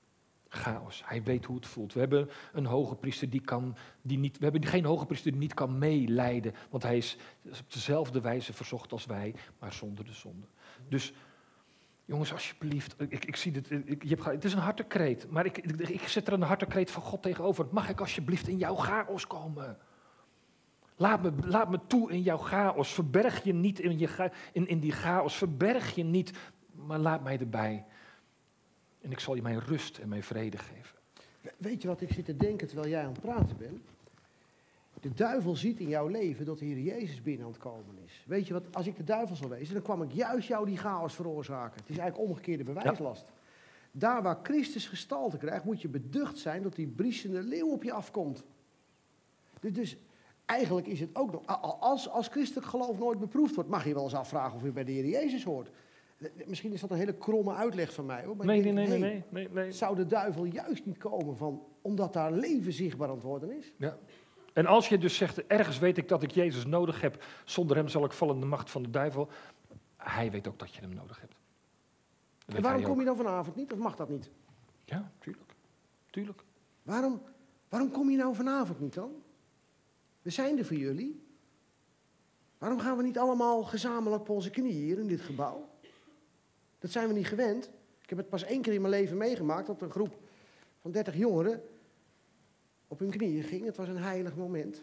Chaos. Hij weet hoe het voelt. We hebben een hoge priester we hebben geen hoge priester die niet kan meelijden, want hij is op dezelfde wijze verzocht als wij, maar zonder de zonde. Dus jongens, alsjeblieft, ik zie dit, het is een hartekreet, maar ik zet er een hartekreet van God tegenover. Mag ik alsjeblieft in jouw chaos komen? Laat me toe in jouw chaos. Verberg je niet in die chaos. Verberg je niet, maar laat mij erbij. En ik zal je mijn rust en mijn vrede geven. Weet je wat ik zit te denken terwijl jij aan het praten bent? De duivel ziet in jouw leven dat de Heer Jezus binnen aan het komen is. Weet je wat, als ik de duivel zou wezen, dan kwam ik juist jou die chaos veroorzaken. Het is eigenlijk omgekeerde bewijslast. Ja. Daar waar Christus gestalte krijgt, moet je beducht zijn dat die briesende leeuw op je afkomt. Dus eigenlijk is het ook nog, als christelijk geloof nooit beproefd wordt, mag je wel eens afvragen of je bij de Heer Jezus hoort. Misschien is dat een hele kromme uitleg van mij, hoor. Maar nee. Zou de duivel juist niet komen omdat daar leven zichtbaar aan het worden is? Ja. En als je dus zegt, ergens weet ik dat ik Jezus nodig heb, zonder hem zal ik vallen in de macht van de duivel. Hij weet ook dat je hem nodig hebt. En waarom kom je dan vanavond niet, of mag dat niet? Ja, tuurlijk. Waarom kom je nou vanavond niet dan? We zijn er voor jullie. Waarom gaan we niet allemaal gezamenlijk op onze knieën hier in dit gebouw? Dat zijn we niet gewend. Ik heb het pas 1 keer in mijn leven meegemaakt dat een groep van 30 jongeren op hun knieën ging. Het was een heilig moment.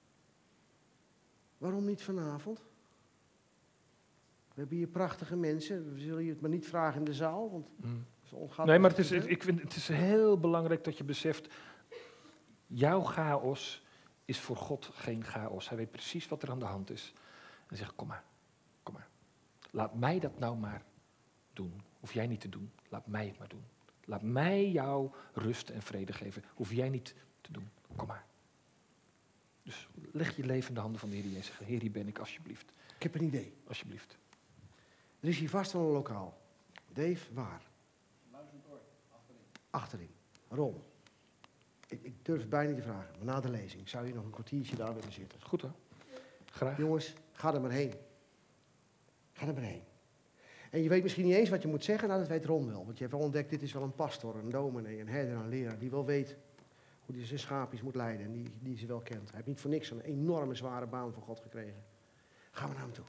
Waarom niet vanavond? We hebben hier prachtige mensen. We zullen je het maar niet vragen in de zaal, want nee, maar ik vind het is heel belangrijk dat je beseft, jouw chaos is voor God geen chaos. Hij weet precies wat er aan de hand is. En zegt, kom maar. Laat mij dat nou maar doen. Hoef jij niet te doen. Laat mij het maar doen. Laat mij jou rust en vrede geven. Hoef jij niet te doen. Kom maar. Dus leg je leven in de handen van de Heer Jezus. Heer, hier ben ik, alsjeblieft. Ik heb een idee. Alsjeblieft. Er is hier vast wel een lokaal. Dave, waar? Achterin. Ron. Ik durf het bijna niet te vragen, maar na de lezing zou je nog een kwartiertje daar willen zitten. Goed hoor. Graag. Jongens, ga er maar heen. Ga er maar heen. En je weet misschien niet eens wat je moet zeggen, nou dat weet Ron wel. Want je hebt wel ontdekt, dit is wel een pastor, een dominee, een herder, een leraar, die wel weet hoe hij zijn schaapjes moet leiden en die ze wel kent. Hij heeft niet voor niks een enorme zware baan van God gekregen. Ga maar naar hem toe.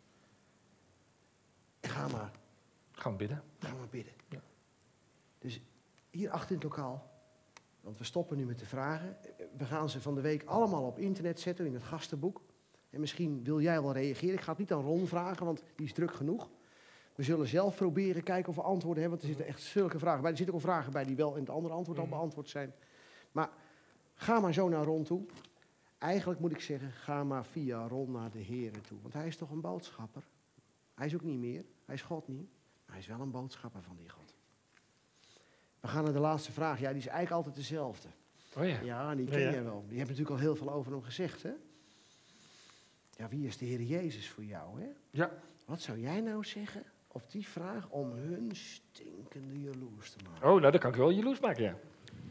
En ga maar. Gaan we bidden. Ga maar bidden. Ja. Dus hier achter in het lokaal, want we stoppen nu met de vragen. We gaan ze van de week allemaal op internet zetten in het gastenboek. En misschien wil jij wel reageren. Ik ga het niet aan Ron vragen, want die is druk genoeg. We zullen zelf proberen kijken of we antwoorden hebben, want er zitten echt zulke vragen bij. Er zitten ook vragen bij die wel in het andere antwoord al beantwoord zijn. Maar ga maar zo naar Ron toe. Eigenlijk moet ik zeggen, ga maar via Ron naar de Here toe. Want hij is toch een boodschapper. Hij is ook niet meer. Hij is God niet. Maar hij is wel een boodschapper van die God. We gaan naar de laatste vraag. Ja, die is eigenlijk altijd dezelfde. Oh ja. Ja, die ken jij wel. Je hebt natuurlijk al heel veel over hem gezegd, hè? Ja, wie is de Heer Jezus voor jou, hè? Ja. Wat zou jij nou zeggen op die vraag om hun stinkende jaloers te maken? Oh, nou, dan kan ik wel jaloers maken, ja.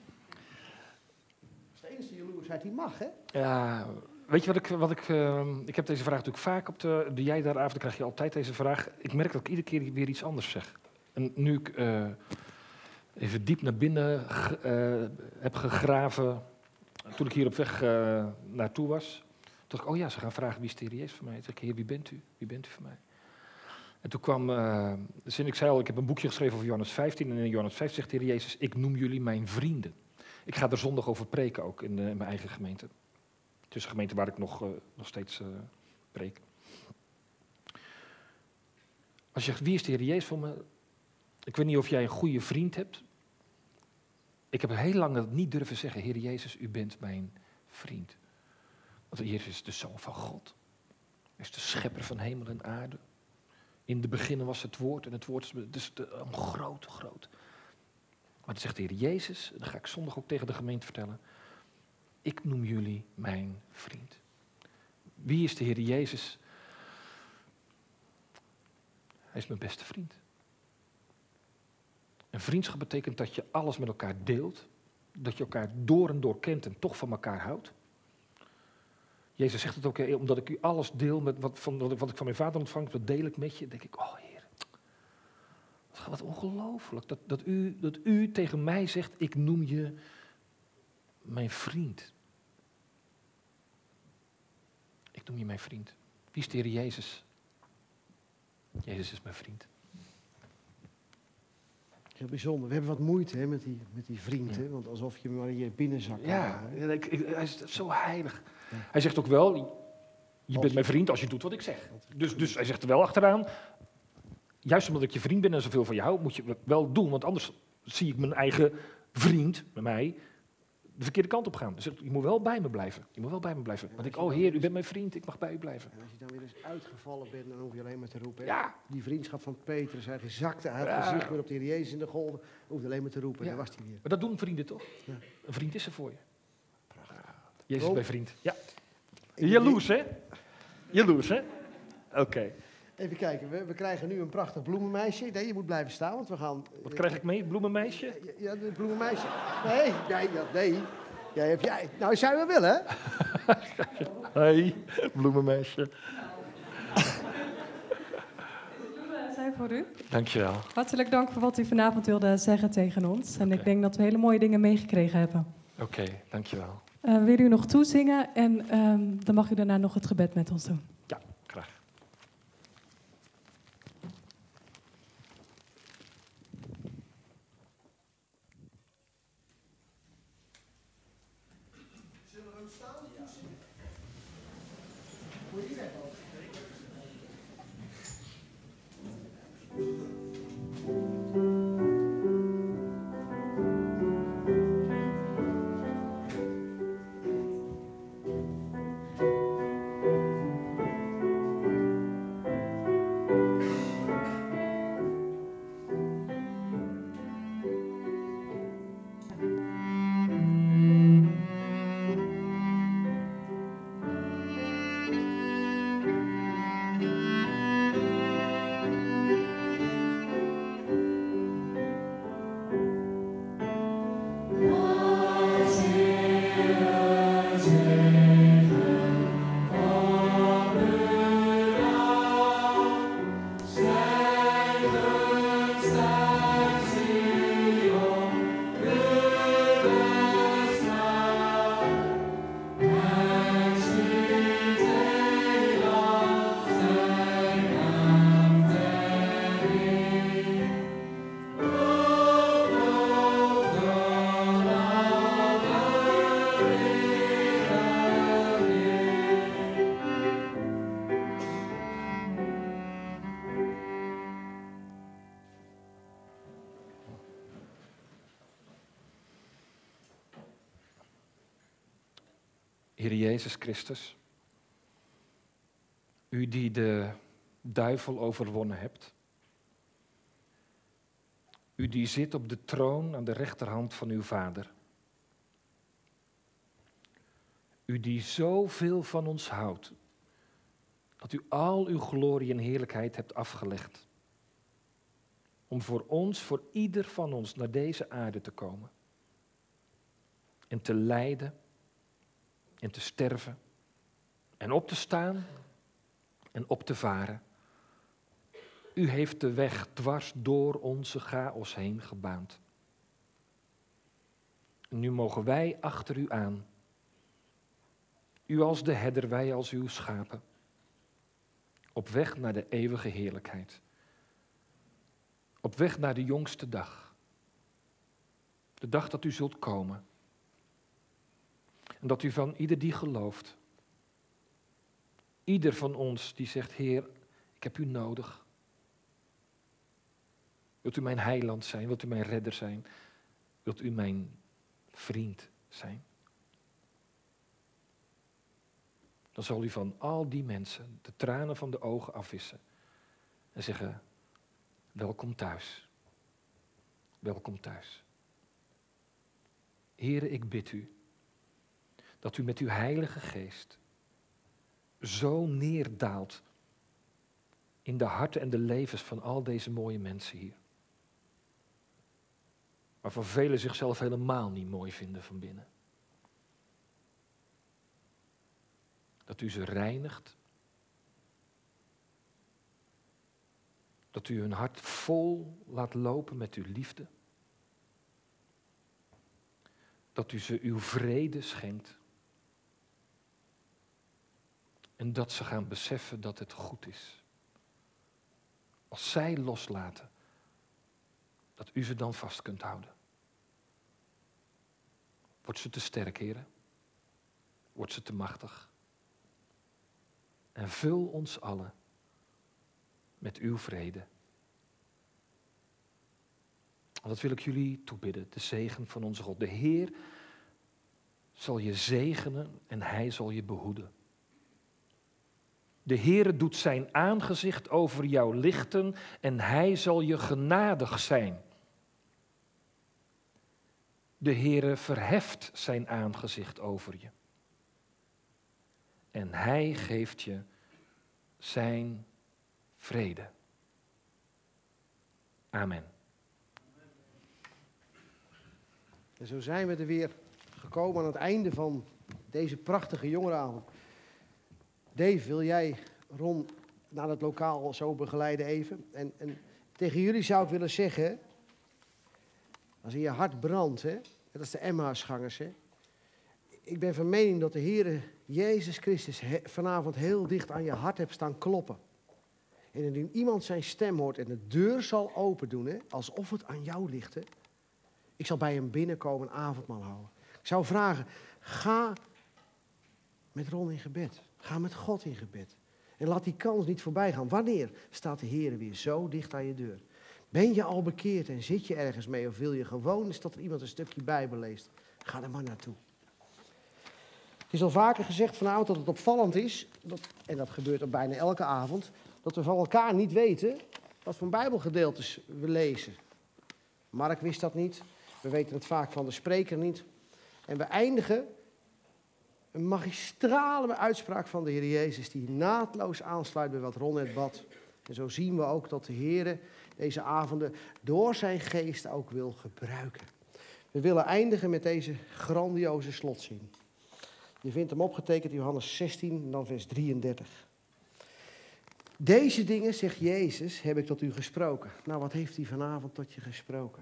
Dat is de enige jaloersheid die mag, hè? Ja, weet je wat ik heb deze vraag natuurlijk vaak op de jij daaravond, dan krijg je altijd deze vraag. Ik merk dat ik iedere keer weer iets anders zeg. En nu ik even diep naar binnen heb gegraven, toen ik hier op weg naartoe was, dacht ik, oh ja, ze gaan vragen wie is de Heer Jezus voor mij. Toen zei ik, Heer, wie bent u? Wie bent u voor mij? En toen kwam, ik zei al, ik heb een boekje geschreven over Johannes 15. En in Johannes 15 zegt de Heer Jezus, ik noem jullie mijn vrienden. Ik ga er zondag over preken ook in mijn eigen gemeente. Het is een gemeente waar ik nog steeds preek. Als je zegt, wie is de Heer Jezus voor me? Ik weet niet of jij een goede vriend hebt. Ik heb heel lang dat niet durven zeggen, Heer Jezus, u bent mijn vriend. Want Jezus is de Zoon van God. Hij is de schepper van hemel en aarde. In de beginnen was het woord en het woord is een groot. Maar dan zegt de Heer Jezus, en dat ga ik zondag ook tegen de gemeente vertellen. Ik noem jullie mijn vriend. Wie is de Heer Jezus? Hij is mijn beste vriend. En vriendschap betekent dat je alles met elkaar deelt. Dat je elkaar door en door kent en toch van elkaar houdt. Jezus zegt het ook, omdat ik u alles deel met wat ik van mijn vader ontvang, dat deel ik met je. Dan denk ik, oh Heer, wat wat ongelooflijk. Dat u tegen mij zegt, ik noem je mijn vriend. Ik noem je mijn vriend. Wie is de Heer Jezus? Jezus is mijn vriend. Heel bijzonder. We hebben wat moeite hè, met die vriend. Ja. Hè? Want alsof je maar in je binnenzak kan Ja, houden. hij is zo heilig. Ja. Hij zegt ook wel, je bent mijn vriend als je doet wat ik zeg. Dus hij zegt er wel achteraan, juist omdat ik je vriend ben en zoveel van je hou, moet je het wel doen. Want anders zie ik mijn eigen vriend, bij mij, de verkeerde kant op gaan. Dus je moet wel bij me blijven. Je moet wel bij me blijven. Want ik, oh Heer, u bent mijn vriend, ik mag bij u blijven. En als je dan weer eens uitgevallen bent, dan hoef je alleen maar te roepen. Hè? Ja. Die vriendschap van Petrus, hij gezakte, hij had Ja. gezicht weer op de Heer Jezus in de golven. Hoefde alleen maar te roepen, Ja. daar was hij weer. Maar dat doen vrienden toch? Ja. Een vriend is er voor je. Prachtig. Jezus is Oh. mijn vriend. Ja. Ik- Jaloers, hè? Jaloers, hè? Oké. Even kijken, we krijgen nu een prachtig bloemenmeisje. Nee, je moet blijven staan, want we gaan... Wat krijg ik mee? Bloemenmeisje? Ja, de bloemenmeisje. Nee. Jij. Nou, zou je wel willen, hè? Hey, bloemenmeisje. Bloemen zijn voor u. Dankjewel. Hartelijk dank voor wat u vanavond wilde zeggen tegen ons. En ik denk dat we hele mooie dingen meegekregen hebben. Oké, dankjewel. Wil u nog toezingen en dan mag u daarna nog het gebed met ons doen. Ja, graag. Heer Jezus Christus, u die de duivel overwonnen hebt, u die zit op de troon aan de rechterhand van uw Vader, u die zoveel van ons houdt, dat u al uw glorie en heerlijkheid hebt afgelegd, om voor ons, voor ieder van ons, naar deze aarde te komen en te lijden en te sterven en op te staan en op te varen. U heeft de weg dwars door onze chaos heen gebaand. En nu mogen wij achter u aan. U als de herder, wij als uw schapen. Op weg naar de eeuwige heerlijkheid. Op weg naar de jongste dag. De dag dat u zult komen. En dat u van ieder die gelooft, ieder van ons die zegt, Heer, ik heb u nodig. Wilt u mijn heiland zijn? Wilt u mijn redder zijn? Wilt u mijn vriend zijn? Dan zal u van al die mensen de tranen van de ogen afwissen en zeggen, welkom thuis. Welkom thuis. Heere, ik bid u dat u met uw Heilige Geest zo neerdaalt in de harten en de levens van al deze mooie mensen hier. Waarvan velen zichzelf helemaal niet mooi vinden van binnen. Dat u ze reinigt. Dat u hun hart vol laat lopen met uw liefde. Dat u ze uw vrede schenkt. En dat ze gaan beseffen dat het goed is. Als zij loslaten, dat u ze dan vast kunt houden. Wordt ze te sterk, heren? Wordt ze te machtig? En vul ons allen met uw vrede. En dat wil ik jullie toebidden, de zegen van onze God. De Heer zal je zegenen en Hij zal je behoeden. De Heere doet zijn aangezicht over jou lichten en Hij zal je genadig zijn. De Heere verheft zijn aangezicht over je. En Hij geeft je zijn vrede. Amen. En zo zijn we er weer gekomen aan het einde van deze prachtige jongerenavond. Dave, wil jij Ron naar het lokaal zo begeleiden even? En tegen jullie zou ik willen zeggen, als in je hart brandt, hè, dat is de Emmausgangers, hè. Ik ben van mening dat de Heere Jezus Christus vanavond heel dicht aan je hart hebt staan kloppen. En indien iemand zijn stem hoort en de deur zal open doen, hè, alsof het aan jou ligt, hè. Ik zal bij hem binnenkomen en avondmaal houden. Ik zou vragen, ga met Ron in gebed. Ga met God in gebed. En laat die kans niet voorbij gaan. Wanneer staat de Heer weer zo dicht aan je deur? Ben je al bekeerd en zit je ergens mee? Of wil je gewoon eens dat er iemand een stukje Bijbel leest? Ga er maar naartoe. Het is al vaker gezegd vanavond dat het opvallend is, en dat gebeurt op bijna elke avond, dat we van elkaar niet weten wat voor Bijbelgedeeltes we lezen. Mark wist dat niet. We weten het vaak van de spreker niet. En we eindigen een magistrale uitspraak van de Heer Jezus die naadloos aansluit bij wat Ron net bad. En zo zien we ook dat de Heer deze avonden door zijn geest ook wil gebruiken. We willen eindigen met deze grandioze slotzin. Je vindt hem opgetekend in Johannes 16 en dan vers 33. Deze dingen, zegt Jezus, heb ik tot u gesproken. Nou, wat heeft hij vanavond tot je gesproken?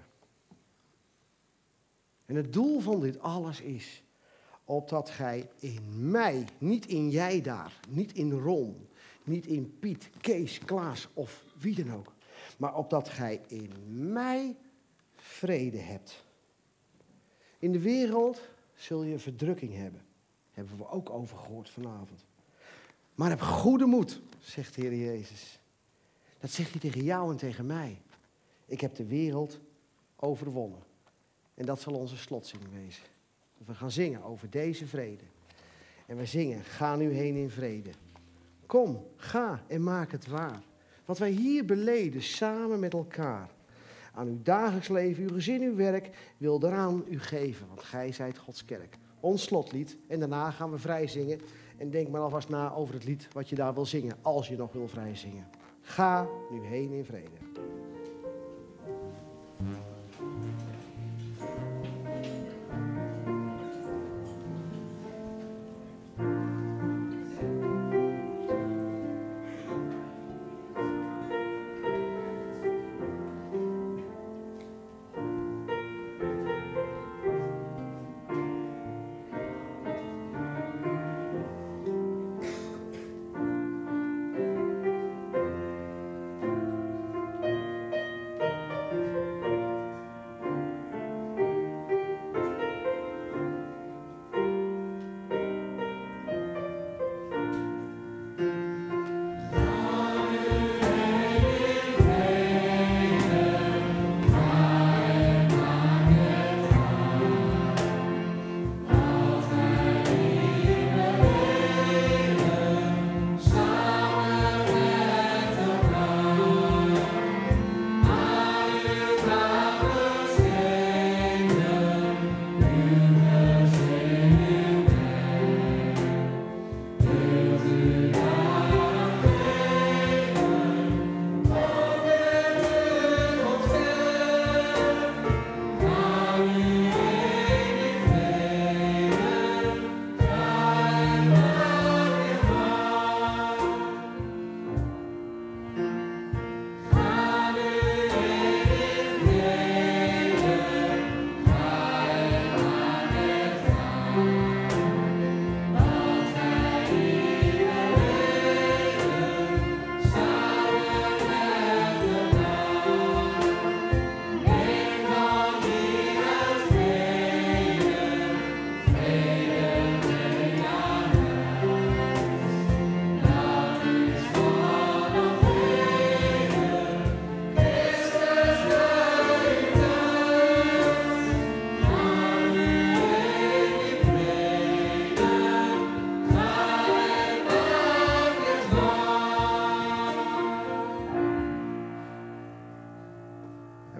En het doel van dit alles is, opdat gij in mij, niet in jij daar, niet in Ron, niet in Piet, Kees, Klaas of wie dan ook, maar opdat gij in mij vrede hebt. In de wereld zul je verdrukking hebben. Hebben we ook over gehoord vanavond. Maar heb goede moed, zegt de Heer Jezus. Dat zegt hij tegen jou en tegen mij. Ik heb de wereld overwonnen. En dat zal onze slotzing wezen. We gaan zingen over deze vrede. En we zingen, ga nu heen in vrede. Kom, ga en maak het waar. Wat wij hier beleden, samen met elkaar. Aan uw dagelijks leven, uw gezin, uw werk, wil daaraan u geven. Want gij zijt Gods kerk. Ons slotlied. En daarna gaan we vrij zingen. En denk maar alvast na over het lied wat je daar wil zingen. Als je nog wil vrij zingen. Ga nu heen in vrede.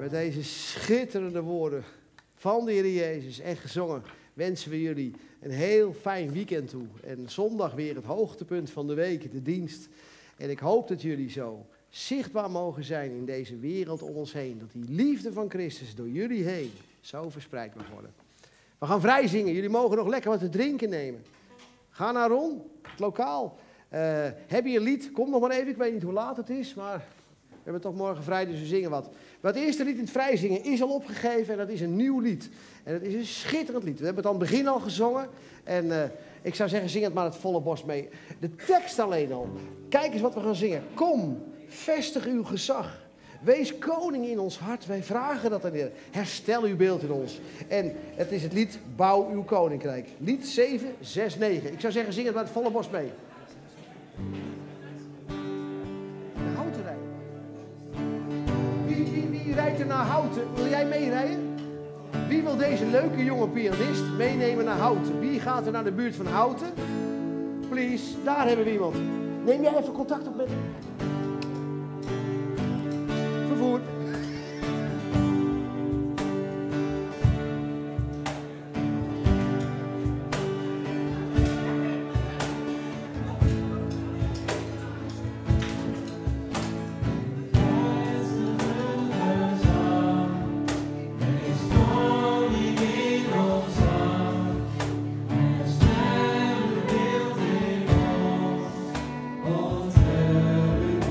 Met deze schitterende woorden van de Heer Jezus en gezongen wensen we jullie een heel fijn weekend toe. En zondag weer het hoogtepunt van de week, de dienst. En ik hoop dat jullie zo zichtbaar mogen zijn in deze wereld om ons heen. Dat die liefde van Christus door jullie heen zo verspreid mag worden. We gaan vrij zingen. Jullie mogen nog lekker wat te drinken nemen. Ga naar Ron, het lokaal. Heb je een lied? Kom nog maar even. Ik weet niet hoe laat het is, maar we hebben toch morgen vrij, dus we zingen wat. Maar het eerste lied in het vrijzingen is al opgegeven en dat is een nieuw lied. En dat is een schitterend lied. We hebben het aan het begin al gezongen. En ik zou zeggen, zing het maar het volle borst mee. De tekst alleen al. Kijk eens wat we gaan zingen. Kom, vestig uw gezag. Wees koning in ons hart. Wij vragen dat aan de Heer. Herstel uw beeld in ons. En het is het lied Bouw uw koninkrijk. Lied 7, 6, 9. Ik zou zeggen, zing het maar het volle borst mee. De Houten rijden. Wie rijdt er naar Houten? Wil jij meerijden? Wie wil deze leuke jonge pianist meenemen naar Houten? Wie gaat er naar de buurt van Houten? Please, daar hebben we iemand. Neem jij even contact op met hem. Vervoer. All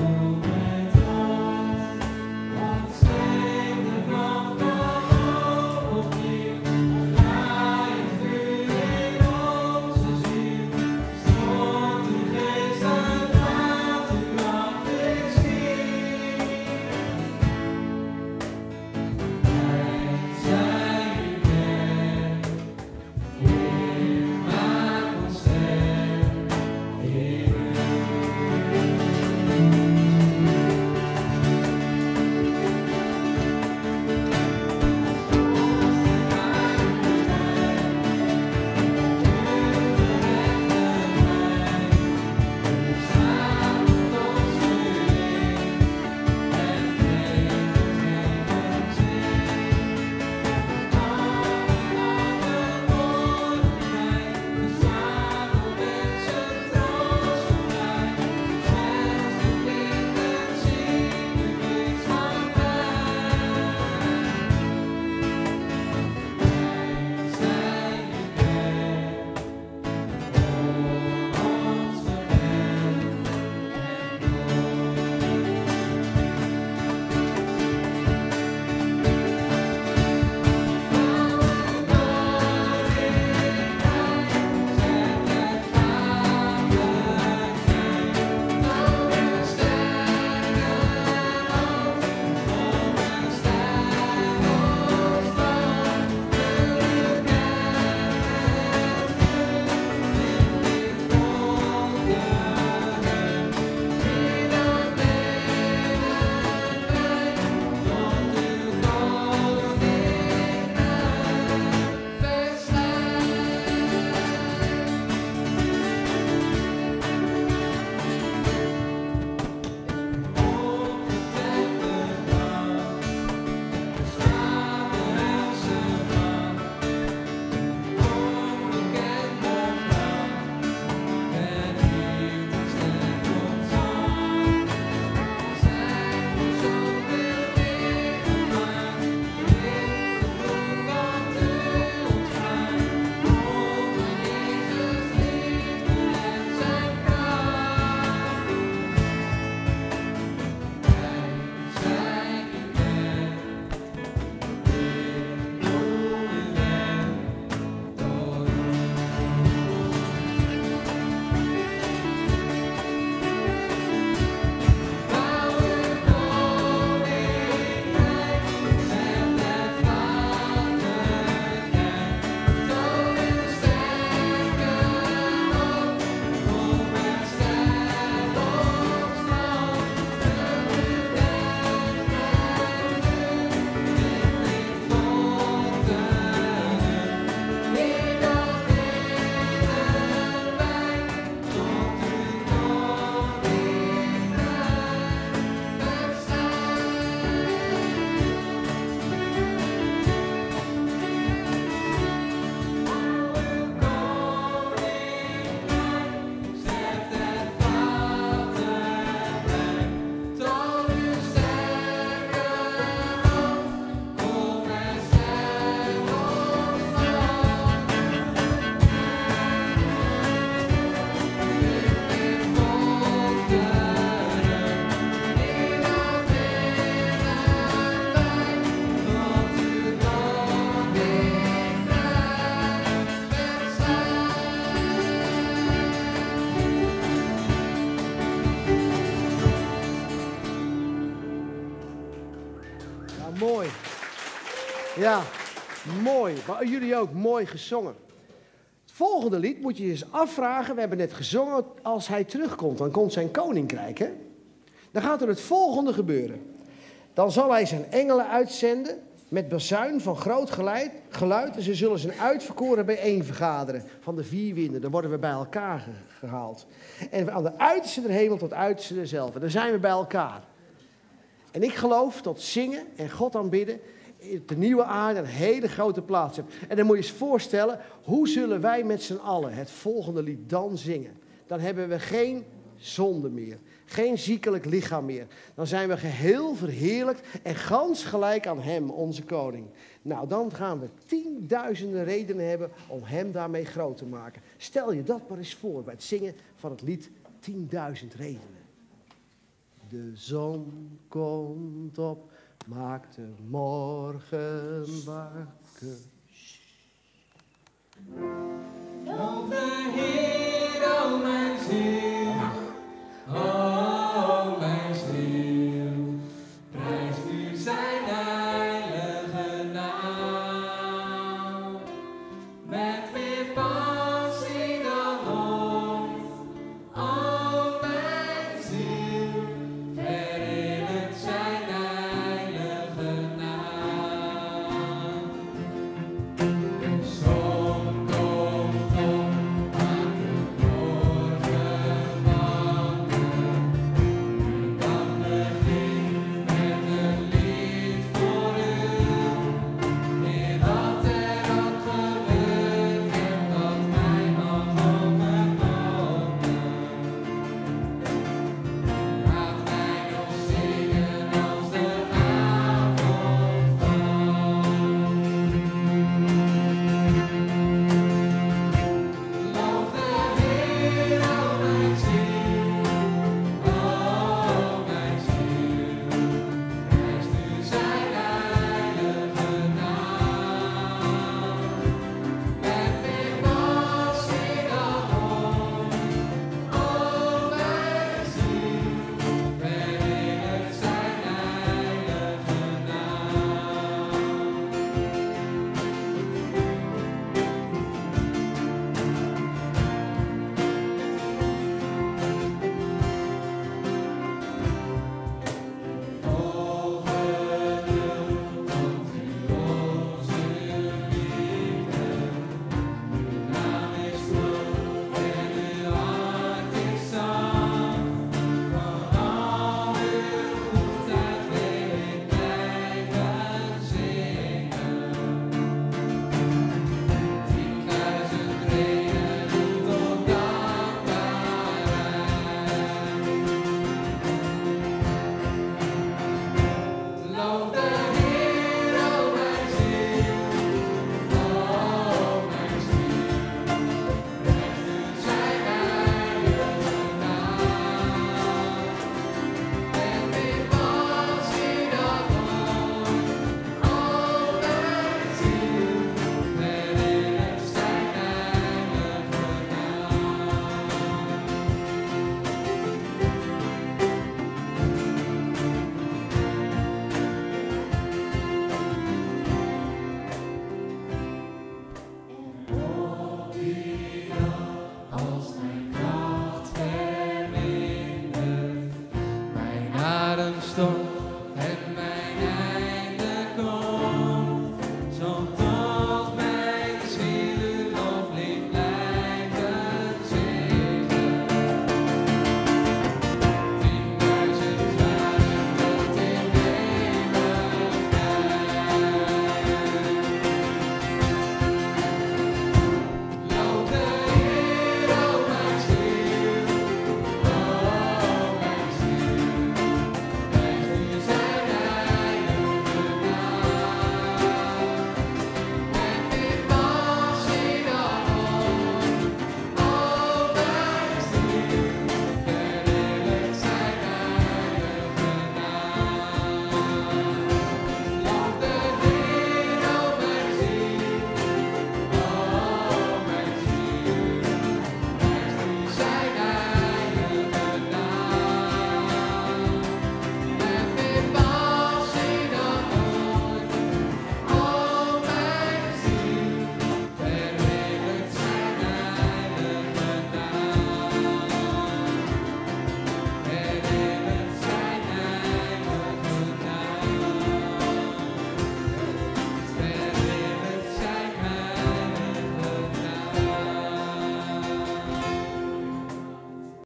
Ja, mooi. Ja, mooi. Maar jullie ook mooi gezongen. Het volgende lied moet je je eens afvragen. We hebben net gezongen, als hij terugkomt, dan komt zijn koninkrijk. Hè? Dan gaat er het volgende gebeuren. Dan zal hij zijn engelen uitzenden met bazuin van groot geluid. En ze zullen zijn uitverkoren bijeen vergaderen van de 4 winden. Dan worden we bij elkaar gehaald. En aan de uiterste der hemel tot uiterste derzelfde. Dan zijn we bij elkaar. En ik geloof dat zingen en God aanbidden op de nieuwe aarde een hele grote plaats heeft. En dan moet je eens voorstellen, hoe zullen wij met z'n allen het volgende lied dan zingen? Dan hebben we geen zonde meer. Geen ziekelijk lichaam meer. Dan zijn we geheel verheerlijkt en gans gelijk aan hem, onze koning. Nou, dan gaan we 10.000 redenen hebben om hem daarmee groot te maken. Stel je dat maar eens voor bij het zingen van het lied 10.000 redenen. De zon komt op, maakt de morgen wakker. Loof de Heer, o mijn